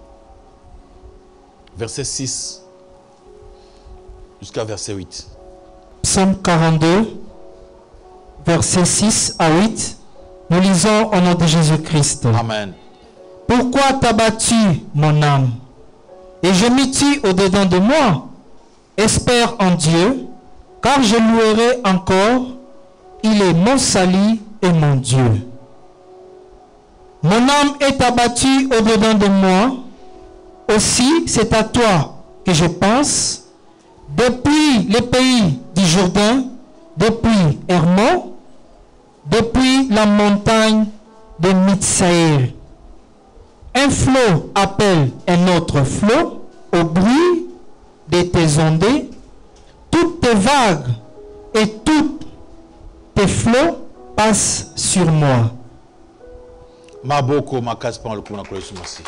Verset 6 jusqu'à verset 8. Psaume 42, verset 6 à 8. Nous lisons au nom de Jésus-Christ. Amen. Pourquoi t'as battu mon âme et je m'y tue au-dedans de moi? Espère en Dieu, car je louerai encore. Il est mon salut et mon Dieu. Mon âme est abattue au-dedans de moi. Aussi, c'est à toi que je pense. Depuis les pays du Jourdain, depuis Hermon, depuis la montagne de Mitsaïr. Un flot appelle un autre flot au bruit de tes ondées. Toutes tes vagues et tous tes flots passent sur moi. Maboko makas pa le kuna kolesu masi.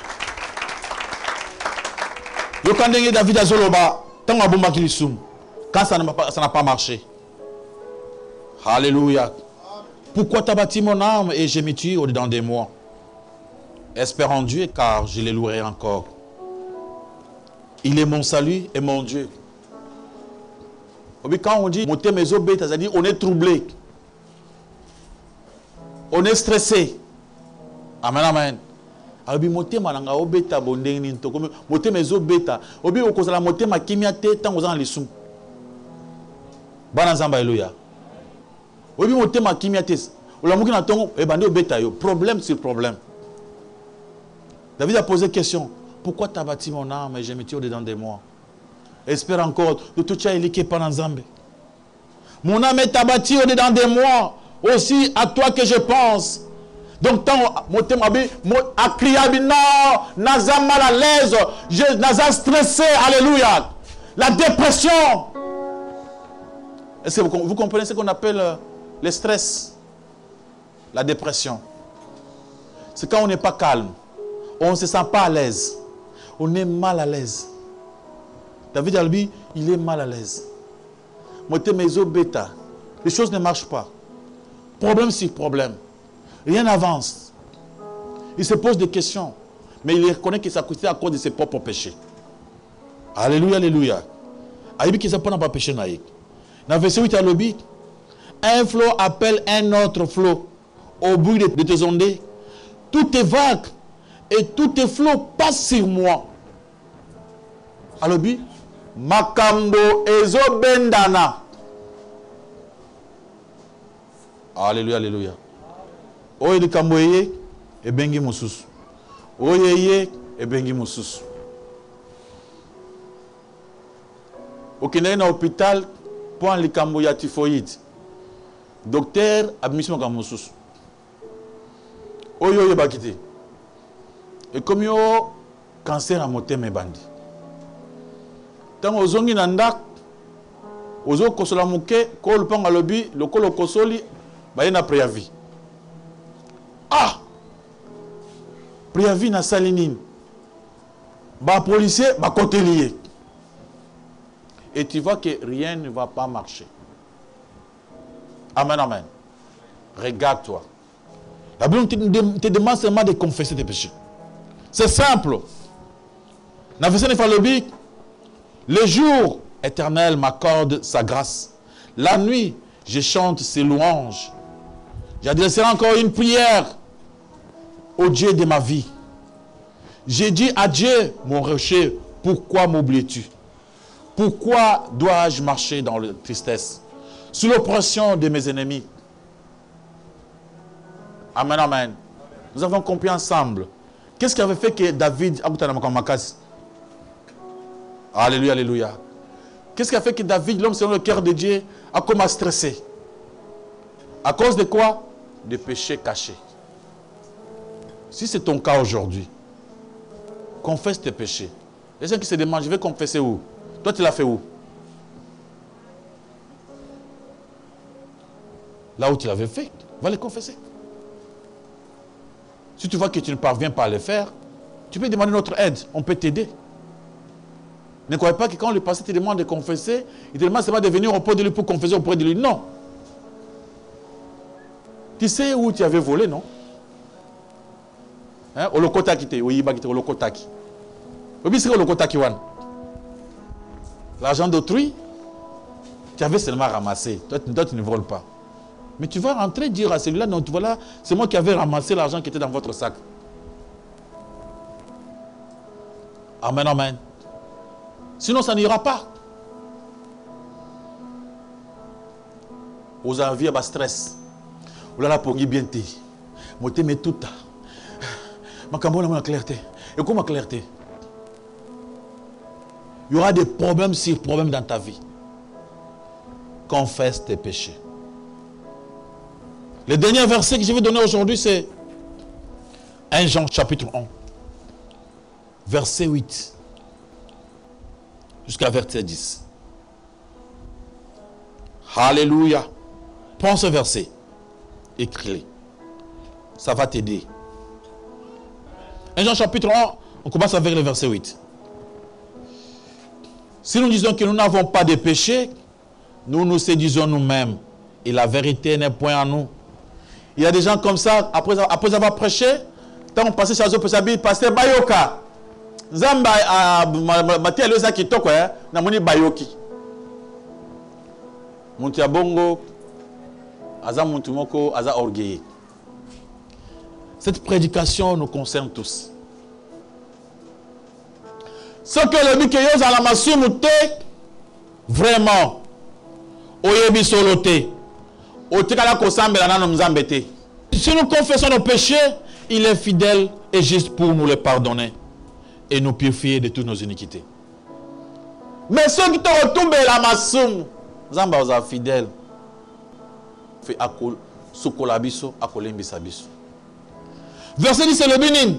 Yo kandenge David azoloba tango bomba kilisum. Quand ça n'a pas marché. Alléluia. Pourquoi t'as bâti mon âme et je me tue au-dedans de moi? Espère en Dieu car je les louerai encore. Il est mon salut et mon Dieu. Quand on dit c'est-à-dire on est troublé. On est stressé. Amen, amen. Alors, motema nanga obeta bondeni ntoko motema ezobeta obi okozala motema kimia te tango za lisum. Bana nzamba haleluya. Obi motema kimia te Problème sur problème. David a posé question. Pourquoi tu as bâti mon âme et je me tire au-dedans de moi? Espère encore de tout ça il est pas dans Zambé. Mon âme est abattue au-dedans de moi. Aussi à toi que je pense. Donc, tant mon thème a crié, non, Naza mal à l'aise, Naza stressé, alléluia. La dépression. Est-ce que vous comprenez ce qu'on appelle le stress? La dépression. C'est quand on n'est pas calme. On ne se sent pas à l'aise. On est mal à l'aise. David Albi, il est mal à l'aise. Mon thème est bêta. Les choses ne marchent pas. Problème sur problème. Rien n'avance. Il se pose des questions. Mais il reconnaît que ça a coûté à cause de ses propres péchés. Alléluia, alléluia. Aïbi qui ne pas pas péché naïk. Dans le verset 8 à l'obi, un flot appelle un autre flot. Au bruit de tes ondées. Tout est vague et tout est flot passe sur moi. À l'obi, Makambo ezo bendana. Alléluia, alléluia. Oye de kamboye e bengi mususu. Oye e bengi mususu. Okende na hôpital pour un likamboya typhoïde. Docteur a mis mon mususu. Oye bakite. Et comme yo cancer à motema bandi. Tant ozongi na ndak ozo kosola muke ko le panga lobi lokolo kosoli ba na préavis. Ah! Préavis na salinine. Ba policier ba côté lié. Et tu vois que rien ne va pas marcher. Amen, amen. Regarde-toi. La Bible te demande seulement de confesser tes péchés. C'est simple. Dans le verset 9, le jour éternel m'accorde sa grâce. La nuit, je chante ses louanges. J'adresserai encore une prière au Dieu de ma vie. J'ai dit à Dieu, mon rocher, pourquoi m'oublies-tu? Pourquoi dois-je marcher dans la tristesse, sous l'oppression de mes ennemis? Amen, amen. Nous avons compris ensemble. Qu'est-ce qui avait fait que David... Alléluia, alléluia. Qu'est-ce qui a fait que David, l'homme selon le cœur de Dieu, a commencé à stresser? À cause de quoi? De péchés cachés. Si c'est ton cas aujourd'hui, confesse tes péchés. Les gens qui se demandent, je vais confesser où? Toi, tu l'as fait où? Là où tu l'avais fait, va les confesser. Si tu vois que tu ne parviens pas à le faire, tu peux demander notre aide. On peut t'aider. Ne croyez pas que quand le pasteur te demande de confesser, il te demande seulement de venir auprès de lui pour confesser auprès de lui. Non. Tu sais où tu avais volé, non? Hein? Olokotaki te, oyibaki te, olokotaki. Obi c'est olokotaki wan. L'argent d'autrui, tu avais seulement ramassé. Toi, tu ne voles pas. Mais tu vas rentrer dire à celui-là, non, voilà, c'est moi qui avais ramassé l'argent qui était dans votre sac. Amen, amen. Sinon, ça n'ira pas. Aux envies, à stress. Vous là pour bien te. Moi, tu mets tout. Ma cambone, ma clarté. Et comment clarté? Il y aura des problèmes sur problèmes dans ta vie. Confesse tes péchés. Le dernier verset que je vais donner aujourd'hui, c'est 1 Jean chapitre 1. Verset 8. Jusqu'à verset 10. Alléluia. Prends ce verset. Écris-le. Ça va t'aider. 1 Jean chapitre 1, on commence avec le verset 8. Si nous disons que nous n'avons pas de péché, nous nous séduisons nous-mêmes. Et la vérité n'est point en nous. Il y a des gens comme ça, après avoir prêché, tant on passait chez eux, pasteur Bayoka. Zamba a Matia Loza qui toko, namoni Bayoki. Montia Bongo, Aza Montumoko, Aza Orgueil. Cette prédication nous concerne tous. Ce que le Mikeyo à la Massumute, vraiment, Oyebi Solote, Si nous confessons nos péchés, il est fidèle et juste pour nous les pardonner et nous purifier de toutes nos iniquités. Mais ceux qui te retombent la massum, Zamba osa fidèle. Fait akol sokolabiso akolembisabiso. Verset 10 c'est le bénin.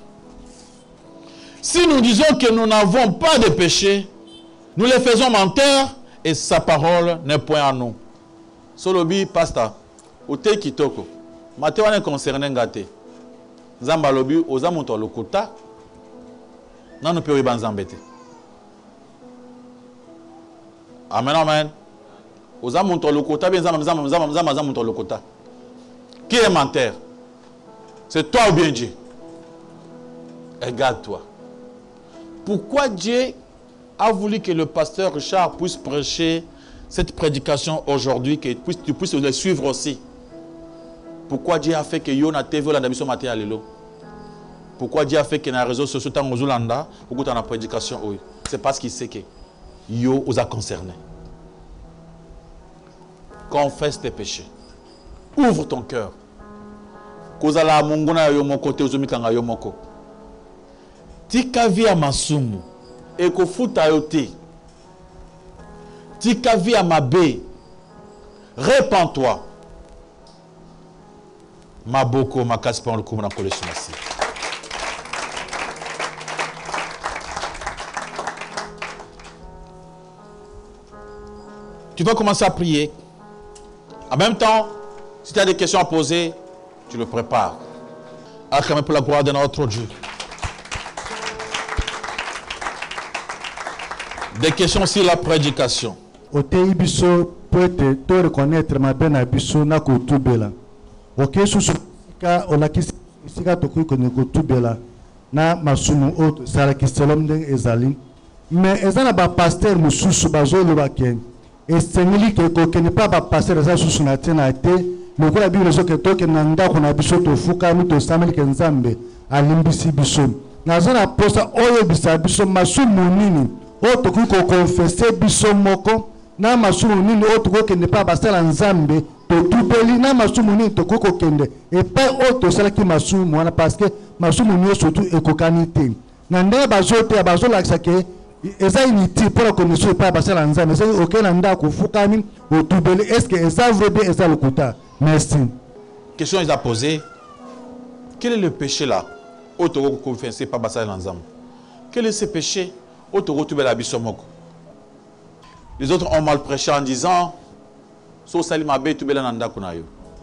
Si nous disons que nous n'avons pas de péché, nous les faisons mentir et sa parole n'est point en nous. Solobi pasta ote kitoko. Mateo ne concerné ngate. Zamba lobi oza monto lokota. Non nous peut banzambete. Amen amen. Oza monto lokota bien zamba monto lokota. Qui est menteur? C'est toi ou bien Dieu? Regarde-toi. Pourquoi Dieu a voulu que le pasteur Richard puisse prêcher cette prédication aujourd'hui, que tu puisses le suivre aussi? Pourquoi Dieu a fait que Yona TV la mission matin à l'élo? Pourquoi Dieu a fait que dans les réseaux sociaux, dans Zolanda, pourquoi tu as la prédication? C'est parce qu'il sait que Yo vous a concerné. Confesse tes péchés. Ouvre ton cœur. Kozala munguna yo moko te ozomikanga yo moko. Tika via masumu ekofuta yo te. Tika via mabe. Répands-toi. Maboko makasi pa le kumuna kole sumasi. Tu vas commencer à prier. En même temps, si tu as des questions à poser, tu le prépares. Acclamez pour la gloire de notre Dieu. Des questions sur la prédication. Otei biso poete to reconnaître ma bena biso na kutubela. Ok susu ka olakisi sika to ko ne kutubela na masumu autre saraki selom den ezali. Mais ezana ba pasteur mususu bazolo baken. Et c'est miliki que ne pas passer ça sous son atteinte. Le quoi la Bible dit que toi que nanda qu'on a biso to fuka mi to samel que nzambe alimbisi biso. Nazana posa oyo bisa biso masumu nini. Oto ko confesser biso moko na masumu nini oto ko ne pas passer nzambe to tupeli na masumu nini to ko kende. Et pas oto sala ki masumu wana parce que masumu ni surtout ekokanité. Nanda bazote bazola que eza initi pour la commission pas passer la nzambe c'est OK nanda ko fukami o tubeli est-ce que eza vrai bien eza lokuta. Merci. Question ils a posé. Quel est le péché là? Auto confesser pas passer la nzambe. Quel est ce péché? Auto tubela bisomoko. Les autres ont mal prêché en disant so salima be tubela nanda kunayo.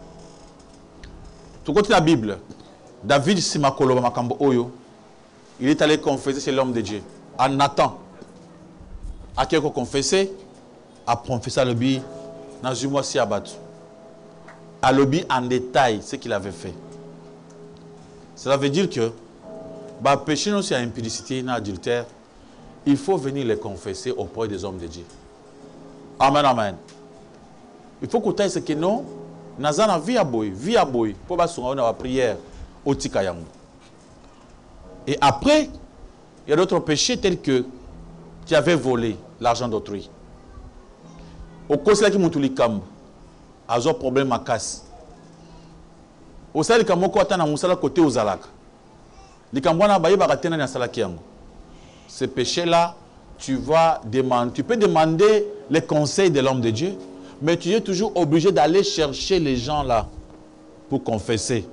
Tout côté la Bible, David simakolo makambo oyo, il est allé confesser chez l'homme de Dieu. En Nathan, à qui a confessé, a confessé le bi dans une mois si abattu. À l'obi en détail ce qu'il avait fait. Cela veut dire que bah, péché non c'est impudicité, non adultère, il faut venir les confesser auprès des hommes de Dieu. Amen, amen. Il faut qu'on taille ce que non, nazana via boy, pour bas on a prière au tikayango. Et après, il y a d'autres péchés tels que tu avais volé l'argent d'autrui. Au cause là qui m'ont tout les cam, azo problème à casse. Au sali kamoko atana musala côté aux alaka. Les kambwana baye bagatena na salaki yango. Ces péchés là, tu peux demander les conseils de l'homme de Dieu, mais tu es toujours obligé d'aller chercher les gens là pour confesser.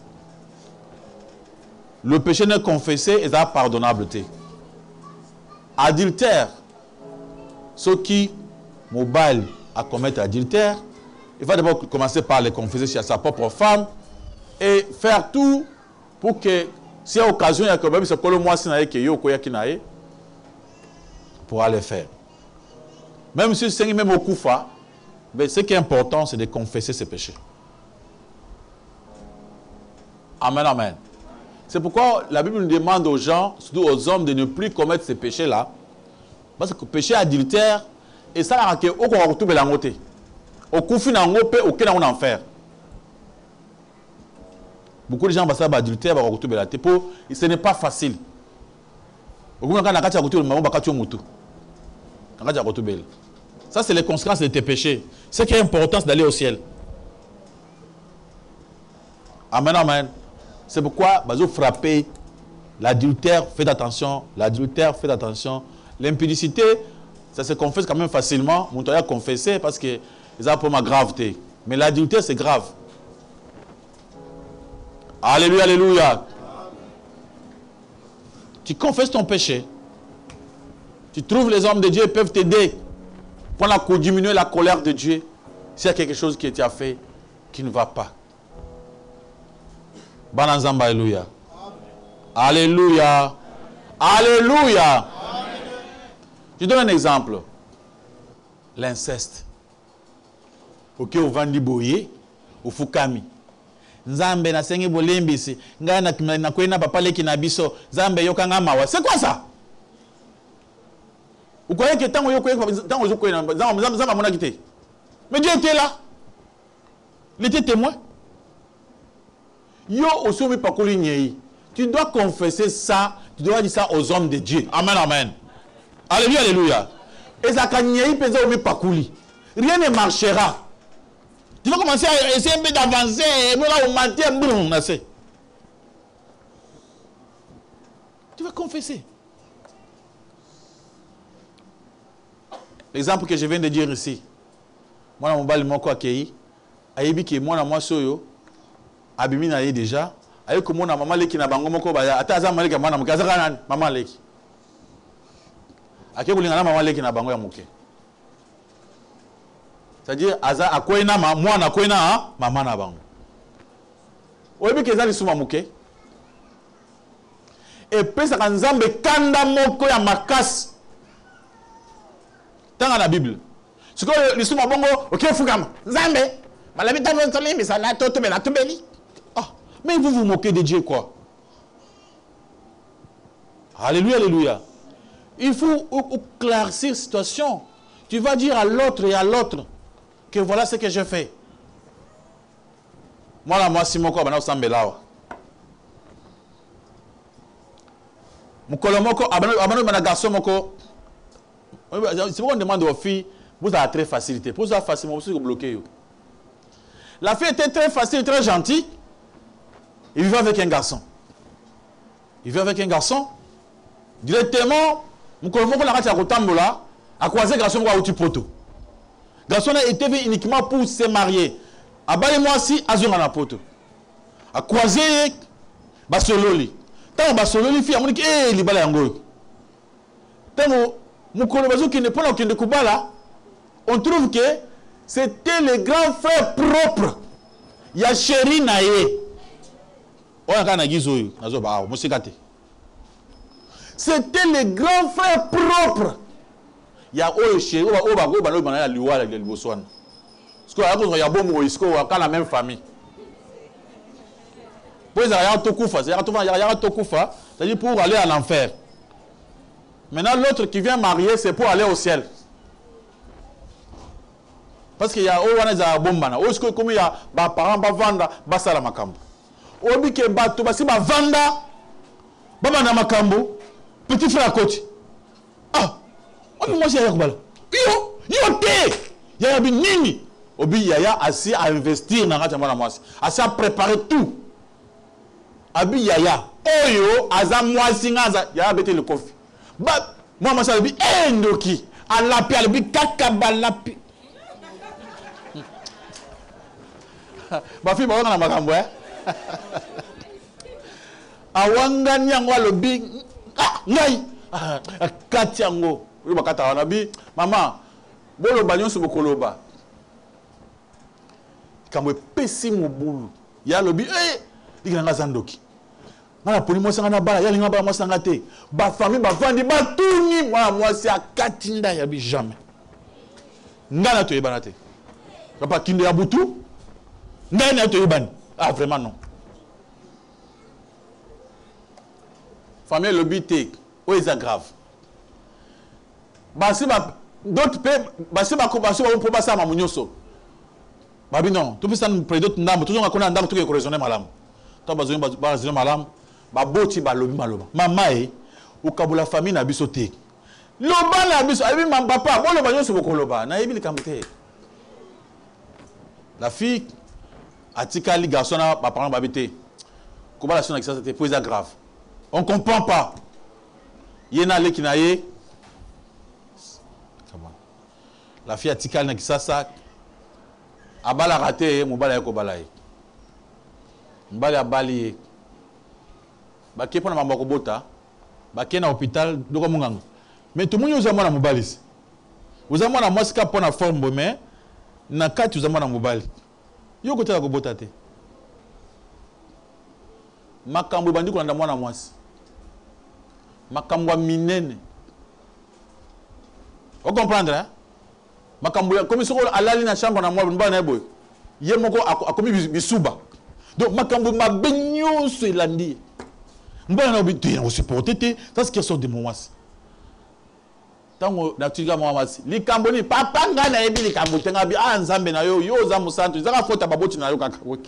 Le péché non confessé est pardonnable. Adultère, ceux qui mobile à commettre adultère, il va d'abord commencer par les confesser chez sa propre femme et faire tout pour que, si il y a occasion, il y a quand même ce que le mois pourra le faire. Même si c'est même au Koufa, mais ce qui est important, c'est de confesser ses péchés. Amen, amen. C'est pourquoi la Bible nous demande aux gens, surtout aux hommes, de ne plus commettre ces péchés-là. Parce que le péché adultère, et ça, c'est au retour de la montée. Au coup, finalement, aucun enfer. Beaucoup de gens vont faire adultère, vont retourner la tête. Ce n'est pas facile. Ça, c'est les conséquences de tes péchés. Ce qui est important, c'est d'aller au ciel. Amen, amen. C'est pourquoi, vous frappez l'adultère, faites attention. L'adultère, faites attention. L'impudicité, ça se confesse quand même facilement. Mon toya confessé parce que ils ont pour ma graveté. Mais l'adultère, c'est grave. Alléluia, alléluia. Tu confesses ton péché. Tu trouves les hommes de Dieu peuvent t'aider pour diminuer la colère de Dieu s'il y a quelque chose qui a fait qui ne va pas. Bananzamba, alléluia. Alléluia. Alléluia. Je donne un exemple. L'inceste. Ok, au vandi boye, au fukami. Nzambe na sengi bolembisi, nga na kwena papa leki na biso, Nzambe yokanga mawa. C'est quoi ça? Vous croyez que tant que Nzambe mona quitté. Mais Dieu était là. Il était témoin. Yo osomi pakoli nyei. Tu dois confesser ça, tu dois dire ça aux hommes de Dieu. Amen, amen. Alléluia, alléluia. Et ça nyei pesa omi pakoli. Rien ne marchera. Tu vas commencer à essayer un peu d'avancer, tu vas confesser. L'exemple que je viens de dire ici. Moi, mon bal moko akei, ayebi ke moi na moi soyo, abimi na ye déjà, aye ko mona maman leki na bango moko ba ata za maleka mwana mukaza kana maman leki. Ake kulinga na maman leki na bango ya muke. C'est-à-dire, aza akwena mwana akwena maman na bango. Oyebi ke za lisuma muke. Et pesa kanzambe kanda moko ya makasi. Dans la Bible. Ce que les souma bongo, ok, fukama. Nzambe, malabi tano ntole mais ça na toto mais la tobeli. Ah, mais vous vous moquez de Dieu quoi? Alléluia, alléluia. Il faut éclaircir la situation. Tu vas dire à l'autre et à l'autre que voilà ce que je fais. Moi si mon corps bana sambelawa. Mukolo moko abano bana garçon moko. C'est pourquoi on demande aux filles, vous avez très facilité. Pour ça, facilement, vous bloquez. La fille était très facile, très gentille. Il vivait avec un garçon. Il vivait avec un garçon. Directement, nous connaissons la race à Rotambola, à croiser garçon à Outipoto. Garçon a été vu uniquement pour se marier. À Balé-moi si, à Zongana Poto. À croiser Basololi. Tant Basololi, fille, on dit, eh, il est Yango. Tant on trouve que c'était le grand frère propre. Il y a chéri naé. C'était le grand frère propre. Il y a chéri. Il y a la même famille. C'est-à-dire pour aller à l'enfer. Maintenant, l'autre qui vient marier, c'est pour aller au ciel. Parce qu'il y a des bombana. Comme il y a des parents qui vendent, des sala makambo. Obi ke bato basi ba vanda, baba na makambo, petit frère à côté. Ah, obi moi j'ai yakubala. Yo te. Yaya bi nini. Obi yaya assis à investir dans ngata mwana mwasi. Assis à préparer tout. Abi yaya. Oyo aza mwasi ngaza yaya bete le kofi. Bah, moi, je suis Ndoki. À la pierre, le kakaba la pierre. Ma fille, je vais vous dire. Awanga nyangwa le big. Ah, ngai. Katiango. Oui, bakata wanabi. Maman, bolo banyon su bokoloba. Kamwe pesi mobulu. Ya le big. Eh, diganga zandoki. Nana poli mo sanga na bala ya linga bala mo sanga te ba famille ba vandi ba tuni moi c'est à katinda ya bi jamais ngana to yebana te papa kinde ya butu ngana to yebani ah vraiment non famille le bité o est grave ba si ba d'autres pe ba si ba ko ba so ba ba sa mamunyoso ba bi non tout ça nous prédote ndambo toujours ngakona ndambo tout que raisonner malam to ba zo ba raisonner malam ba boti ba lobi maloba mama ou kabula famille na biso te loba na biso abi mam papa bon le banyo so bokoloba na yebi likamte la fille atikali garçon na ba parents babité comment la son ça c'était plus grave on comprend pas yena le kinaye la fille atikali na kisasa abala raté mobala yako balaye mbali abali ba ke pona mamba ko bota ba ke na hôpital doko munganga mais tout monde uzamana mobali uzamana mwasika pona forme mais na kati uzamana mobali yo kotela ko bota te makambo bandi ko nda mwana mwasi makambo minene o comprendre hein makambo comme soko alali na chambre na mwa mbana boy ye moko akomi bisuba donc makambo mabenyo so elandi mbana na obitu na supporter te ça ce qui sort de mon mwasi tango naturellement mwa mwasi likambo ni papa nga na yebi likambo tenga bi nzambe na yo za musantu zaka fota baboti na yo kaka woki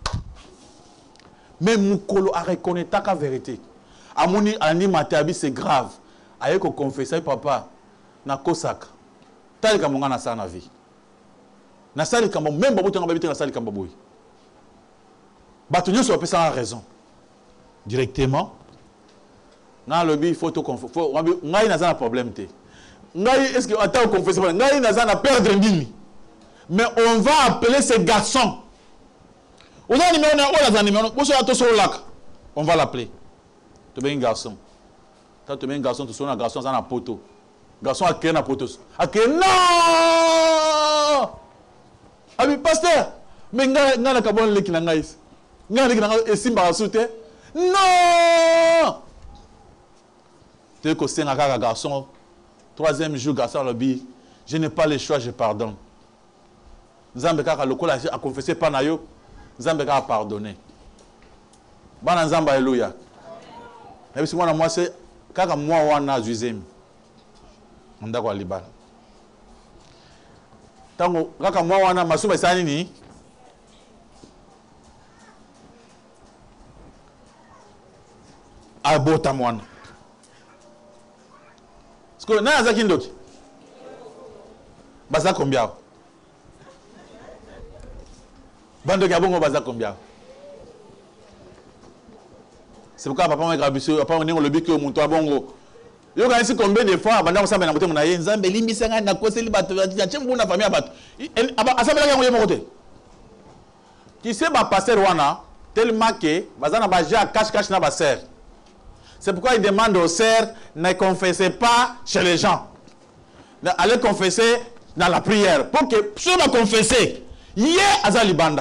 mais mukolo a reconnaître ta vérité amoni ani matabi c'est grave aye ko confesser papa na kosaka tali kama ngana sana na vie na sali kama même baboti nga babiti na sali kama boy bato nyo so pesa raison directement na lobby photo faut ngai na za problème te ngai est-ce que attends confesser ngai na za na perdre ndimi mais on va appeler ces garçons on a numéro na ola za numéro bo so ato so laka on va l'appeler to ben garçon tant to ben garçon to so na garçon za na poto garçon a créé na poto a créé non abi pasteur mais nga na kabon leki na ngai nga leki na esimba asute non te ko senga kaka garçon troisième jour garçon lobby je n'ai pas le choix je pardonne nzambe kaka lokola a confessé pas na yo nzambe kaka pardonner bana nzamba alléluia et puis moi moi c'est kaka moi wana zuizemi ndako alibala tango kaka moi wana masuba isani ni abota mwana sko na azaki ndoki baza combien bando ya bongo baza combien c'est pourquoi papa m'a grabissé papa on le bique au monto bongo yo ga ici combien de fois banda ko samba na motema na ye nzambe limbisanga na koseli bato ya chembu na famille bato asamba yango ye mokote qui sait ba passer wana tellement que bazana ba ja cache na ba sœur c'est pourquoi il demande aux sœurs ne confessez pas chez les gens allez confesser dans la prière pour que sur la confesser hier azali banda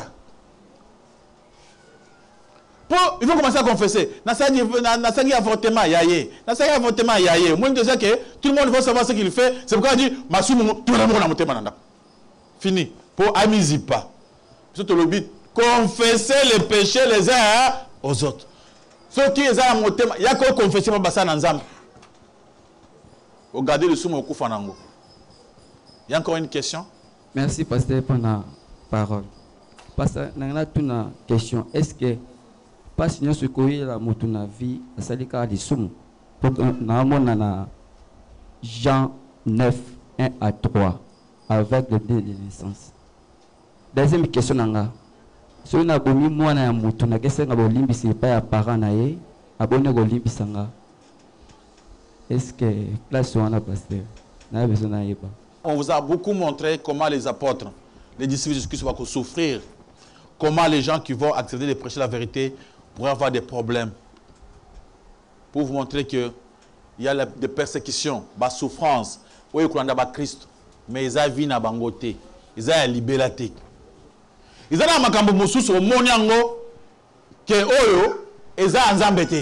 pour il faut commencer à confesser na sangi avortement yaye na sangi avortement yaye moi je sais que tout le monde veut savoir ce qu'il fait c'est pourquoi il dit masumu tout le monde na motema nanda fini pour amisi pas surtout le but confesser les péchés les uns aux autres ceux qui ont un motema ya ko confesser pas basa na nzambe regardez le sumo okufa nango. Il y a encore une question? Merci pasteur pour la parole. Pasteur, nangana tuna question, est-ce que pas si nous secours la motuna vie à salika di sumu pour na mona Jean 9 1 à 3 avec le dé de naissance. Deuxième question nanga. So na bomi mwana ya mutu na kese nga bolimbisi pa ya parent na ye abone go limbisanga. Est-ce que place wana pasteur na besoin na yeba. On vous a beaucoup montré comment les apôtres, les disciples de Jésus-Christ vont souffrir, comment les gens qui vont accepter de prêcher la vérité pourraient avoir des problèmes. Pour vous montrer qu'il y a des persécutions, des souffrances, où il y a Christ, mais ils ont vie na bangoté, ils ont libéré. Ils ont makambo mususu au monyango que oyo ils ont nzambete.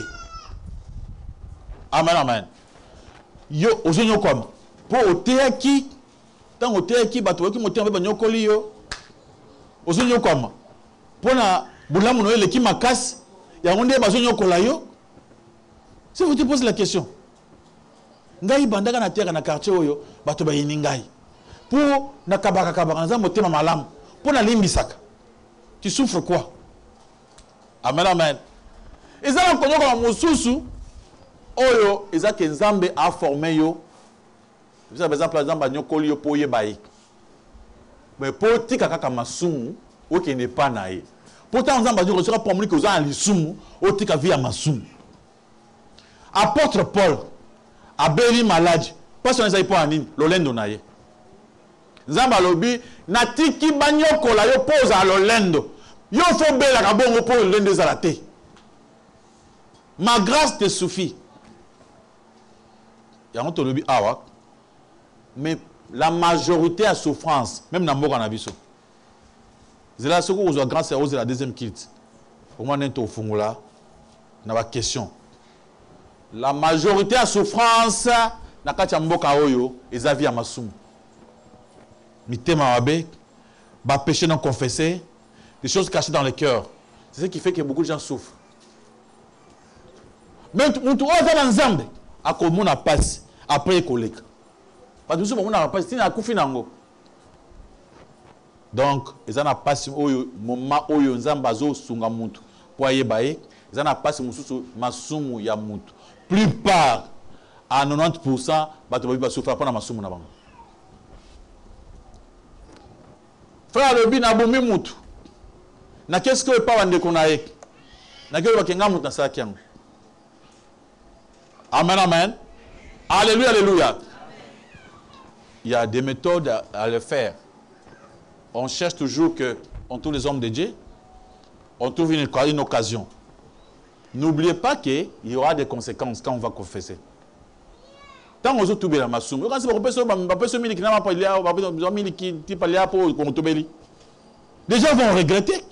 Amen amen. Yo ozenyo comme pour oteaki tant oteaki bato ki motemba ba nyokoli yo ozenyo comme pour na bulamu no ele ki makasi ya ngonde bazonyo kola yo. Si vous te posez la question, ngai bandaka na terre na quartier oyo bato ba yiningai pour na kabaka na motema malamu pour na limbisaka. Tu souffres quoi? Amen, amen. Ils ont connu comme Moussoussou. Oyo, ils ont que Nzambe a formé yo. Vous avez par exemple, Nyokoli yo pour ye baï. Mais pour tika kaka masumu, ou qui n'est pas naïe. Pourtant, on a dit que pour moi que vous avez l'issum, au tika via masum. Apôtre Paul, a béni malade, parce qu'on a pas anine, l'olendo naye. Zamba lobi, natiki banyoko la yo pose à l'olendo. Yo faut bela kabongo pour l'olendo zalate. Ma grâce te suffit. Yango to lobi awa. Mais la majorité a souffrance, même dans Mboka Nabiso. C'est là ce que vous avez grâce à la deuxième kilt. Pour moi, n'est-ce au fond là, n'a pas question. La majorité a souffrance, n'a pas Mboka Oyo, et Zavi Amasum. Mitema Wabe, ba péché non confessé, des choses cachées dans le cœur. C'est ce qui fait que beaucoup de gens souffrent. Mais on trouve dans Zambé, à comment on a passé après les collègues. Pas tout ça, on a passé, à Koufinango. Donc, ils ont passé au moment où ils ont passé sunga mutu. Pour y aller, ils ont passé masumu ya mutu. Plupart, à 90%, ils vont souffrir pour la masumu na bango. Frère le bin aboumi mutu. Na qu'est-ce que pas wande konaye? Na qu'est-ce que kenga mutu na sa kiango? Amen, amen. Alléluia, alléluia. Il y a des méthodes à le faire. On cherche toujours que, on trouve les hommes de Dieu, on trouve une occasion. N'oubliez pas qu'il y aura des conséquences quand on va confesser. Tant qu'on se trouve dans ma somme, quand on peut se mettre les gens vont regretter.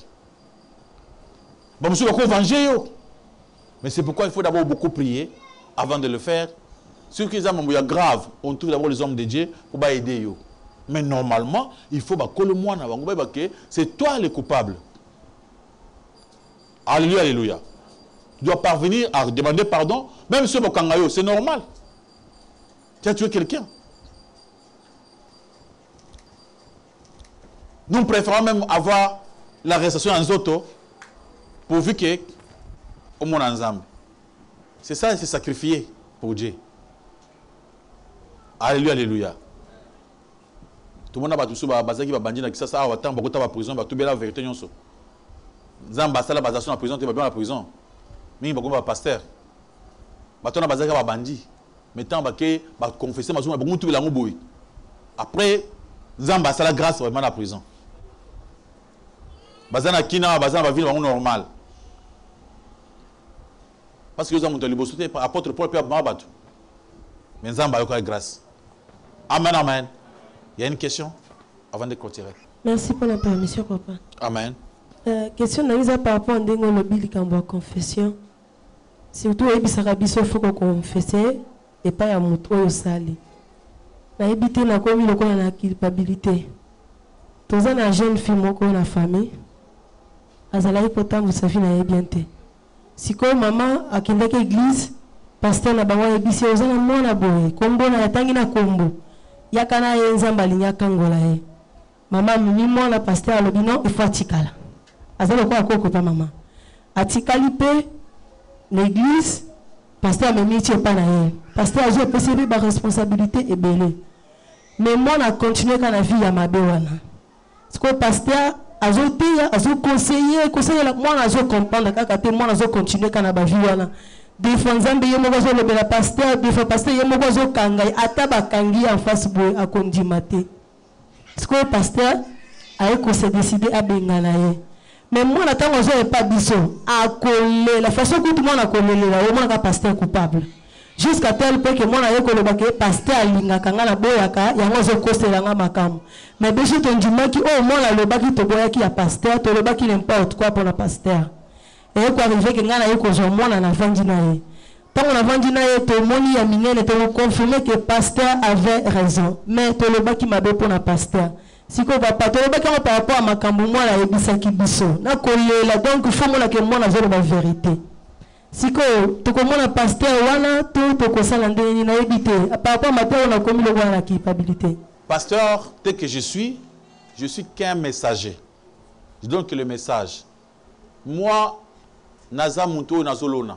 Mais c'est pourquoi il faut d'abord beaucoup prier avant de le faire. Ce qui est grave, on trouve d'abord les hommes de Dieu pour aider eux. Mais normalement, il faut que le moine c'est toi le coupable. Alléluia, alléluia. Tu dois parvenir à demander pardon, même si c'est normal. Tu as tué quelqu'un. Nous préférons même avoir l'arrestation en auto pourvu que au monde ensemble. C'est ça, c'est sacrifié pour Dieu. Alléluia, alléluia. Tout le monde a tout ça, bazaki ba bandina qui ça a autant beaucoup de prison, ba tout bela vérité nyonso. Zamba sala basation en prison, tu vas bien la prison. Mais beaucoup ba pasteur. Ba tona bazaki ba bandi. Mettant ba ke ba confesser ma beaucoup tout bela ngoboy. Après Zamba sala grâce vraiment la prison. Bazana kina bazana ba ville ba normal. Parce que nous avons liboso apôtre Paul Pierre Mabatu. Mais Zamba a grâce. Amen, amen. Il y a une question avant de clôturer. Merci pour la permission, papa. Amen. Question par rapport à la confession. Surtout, il faut confesser et pas à montrer au sali. Na éviter la commis la culpabilité. Tous les jeunes filles qui ont la famille, azala pourtant vous savez na bien te. Si comme maman a kende ke église, pasteur na bango ebisi ozana mona boye, kombo na yatangi na kombo. Yakana yenzamba linyaka ngola ye. Maman mimi mwana pasteur alobi non, il faut atikala. Azala kwa akoko pa maman. Atikali pe l'église, pasteur me miti pa na ye. Pasteur a percevoir ba responsabilité et belé. Mais moi na continuer kana vie ya mabe wana. Parce que pasteur azo conseiller la moi azo comprendre kaka te moi azo continuer kana ba vie wana. Des fois nzambe ye moko zo lobela pasteur, des fois pasteur ye moko zo kangai ata ba kangi en face boy a kondimate. Parce que pasteur a ko se décider à bengana ye. Mais moi na tango zo pas biso a coller la façon que tout le monde a collé là au moins ka pasteur coupable. Jusqu'à tel point que moi na yeko loba ke pasteur alinga kanga na boyaka yango zo koselanga makamu. Mais biso tondimaki oh moi la loba ki to boyaki ya pasteur to loba ki n'importe quoi pour la pasteur. Et quoi arriver que ngana yeko zo moi na vandi na ye. Tant on a vendu na ye to moni ya minene to confirmer que pasteur avait raison. Mais to loba ki mabe pour la pasteur. Si ko va pas to loba ki par rapport à makambu moi la yebisa ki biso. Na kolela donc il faut moi que moi na zo la vérité. Si ko to ko mona pasteur wana to ko sala ndeni na yebite. Par rapport à matin on a commis le wana culpabilité. Pasteur, tel que je suis qu'un messager. Je donne que le message. Moi, naza munto nazolona.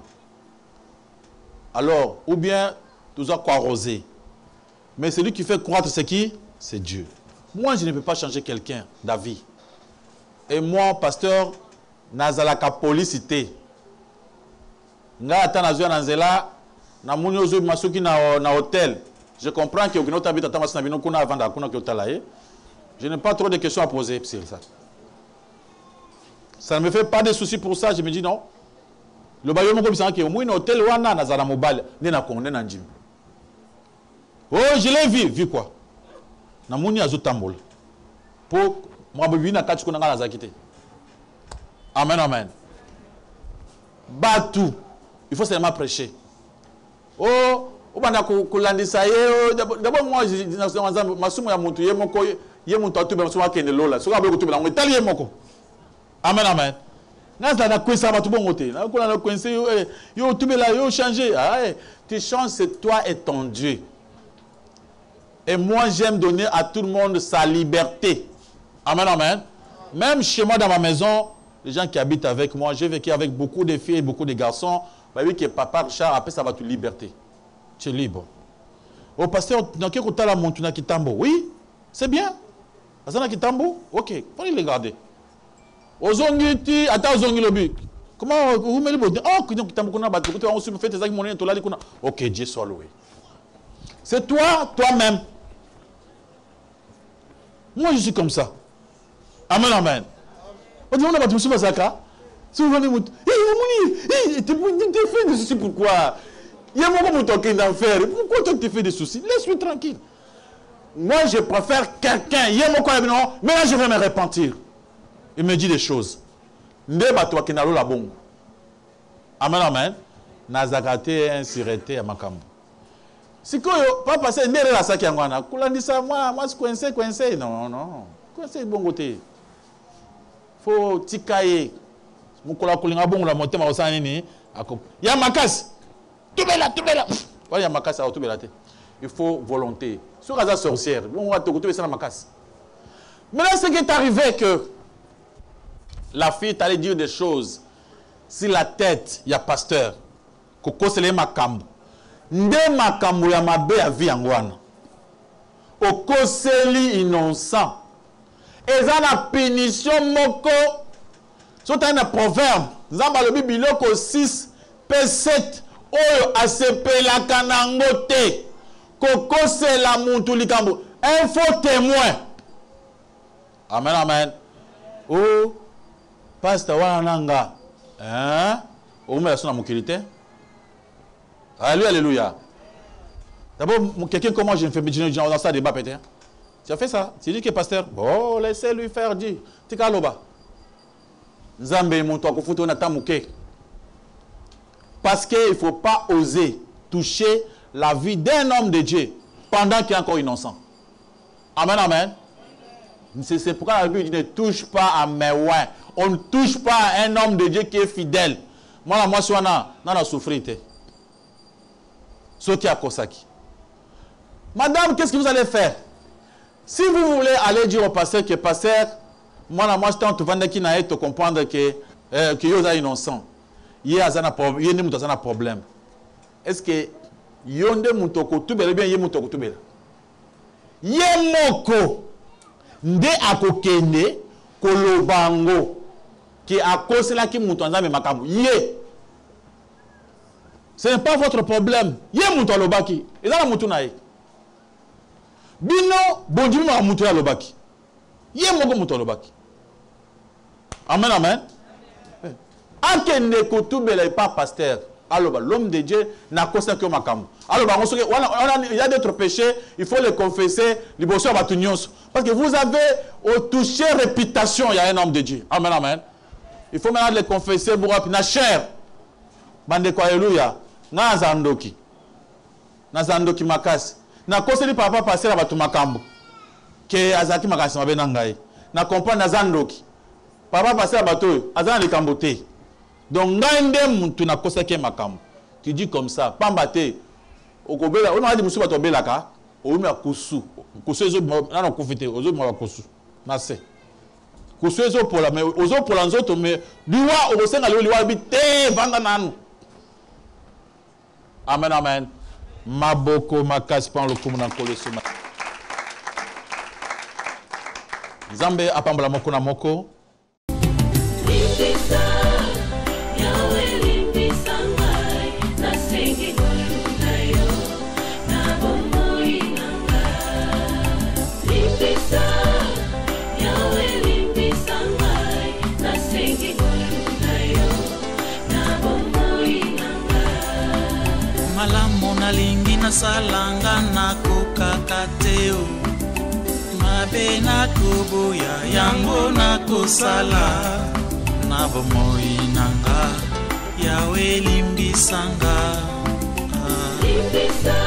Alors, ou bien, tout ça quoi arroser. Mais celui qui fait croître, c'est qui? C'est Dieu. Moi, je ne peux pas changer quelqu'un d'avis. Et moi, pasteur, nazalaka police te. Nga ata nazwa na nzela na muni ozo masuki na hôtel. Je comprends que okino tabita tamasi na bino kuna avanda kuna ke otala ye. Je n'ai pas trop de questions à poser sur ça. Ça ne me fait pas de soucis pour ça, je me dis non. Le bayo moko bisanga ke omui na hôtel wana nazala mobile ne na konde na njimi. Oh, je l'ai vu quoi? Na muni azo tambola. Pour moi bibina kati kuna ngala zakite. Amen, amen. Batou. Il faut seulement prêcher. Oh, obanda kulandisa ye. D'abord moi je masumu ya muntu ye moko ye muntu atu be masumu akende lola. Soka be kutu be ngo itali ye moko. Amen, amen. Nasa na kwesa batu bongo te. Na kula na kwense yo tubela yo changer. Ah, tu changes, c'est toi et ton Dieu. Et moi j'aime donner à tout le monde sa liberté. Amen, amen. Même chez moi dans ma maison, les gens qui habitent avec moi, j'ai vécu avec beaucoup de filles et beaucoup de garçons. Bah oui, que papa Richard, après ça va toute liberté. Tu es libre. Au pasteur, dans quel côté la montre qui tambo? Oui, c'est bien. Azana qui tambo? Ok, faut les garder. Ozongiti, attends ozongi lobi. Comment vous mettez le oh, qui tambo kuna battu, on se fait tes amis monnaie to la kuna. Ok, Dieu soit loué. C'est toi, toi-même. Moi je suis comme ça. Amen, amen. On dit on a battu sur Masaka. Si vous venez, t'es fait des soucis, pourquoi? Il y a un moment où tu es en faire. Pourquoi tu te fais des soucis? Laisse-lui tranquille. Moi, je préfère quelqu'un. Il y a un moment où maintenant je vais me repentir. Il me dit des choses. Amen, amen. Nazakate insirete à Makambo. Si quoi, pas passer derrière la sac en Ghana. Koulandisa, moi, coincé. Non, non. Coincé, bon côté. Faut tikaye. Mukola kulinga bongo la motema osana nini akop ya makasi tubela wala ya makasi a tubela te. Il faut volonté sur la sorcière bon va te retrouver ça la makasi. Maintenant ce qui est arrivé que la fille t'allait dire des choses si la tête ya pasteur koko sele makambo nde makambo ya mabe ya vie ngwana okoseli innocent ezana punition moko. So tu as un proverbe, Zamba le Bibiloko 6, P7, Oyo ACP la kanangote, Koko c'est la Montoulikambo. Un faux témoin. Amen, amen. Oh, Pasteur Wananga. Hein? Oh, mais son amokilité. Alléluia, alléluia. D'abord, quelqu'un comment je ne fais pas dans ça débat peut-être. Tu as fait ça? Tu dis que pasteur, bon, laissez-lui faire dire. Tikaloba. Nzambe monto akufuto na tamuke. Parce qu'il ne faut pas oser toucher la vie d'un homme de Dieu pendant qu'il est encore innocent. Amen, amen. C'est pourquoi la Bible dit ne touche pas à mes oins. On ne touche pas à un homme de Dieu qui est fidèle. Moi, je suis souffert. Ce qui a Kosaki. Madame, qu'est-ce que vous allez faire? Si vous voulez aller dire au pasteur que pasteur, moi, je tente de comprendre que vous êtes innocent. Il y a un problème. Est-ce que yonde mutoko tubele bien ye mutoko tubele? Ye moko nde akokende kolobango ki akosela ki mutu nzambe makambo. Ye. Ce n'est pas votre problème. Ye mutu alobaki. Ezala mutu na ye. Bino bondimi ma mutu alobaki. Ye moko mutu alobaki. Amen, amen. Akende kotubele pas pasteur. Alors, l'homme de Dieu n'a qu'à ce que makam. Alors, il y a d'autres péchés, il faut les confesser. Parce que vous avez touché réputation, il y a un homme de Dieu. Amen, amen. Il faut maintenant les confesser pour la chair. Bande kwa alléluia. Na zandoki. Na zandoki makasi. Na koseli papa passer la batu makambo. Ke azaki makasi mabena ngai. Na comprendre na zandoki. Papa passer la batu azana le kambote. Donc, tu n'as pas de makam. Tu dis comme ça, pambate. On a dit que tu as dit que tu as kusu. Kusu ezo na kufite, ozo mwa kusu. Na se. Kusu ezo pola mais ozo pola nzoto mais liwa osenga liwa bite vanga nanu. Amen, amen. Maboko makasi pan le kumuna kole suma. Zambe apambala moko na moko. nasalanga nakokaka te o mabe nakoboya yango nakosala na bomoi nanga yawe limbisanga limbisa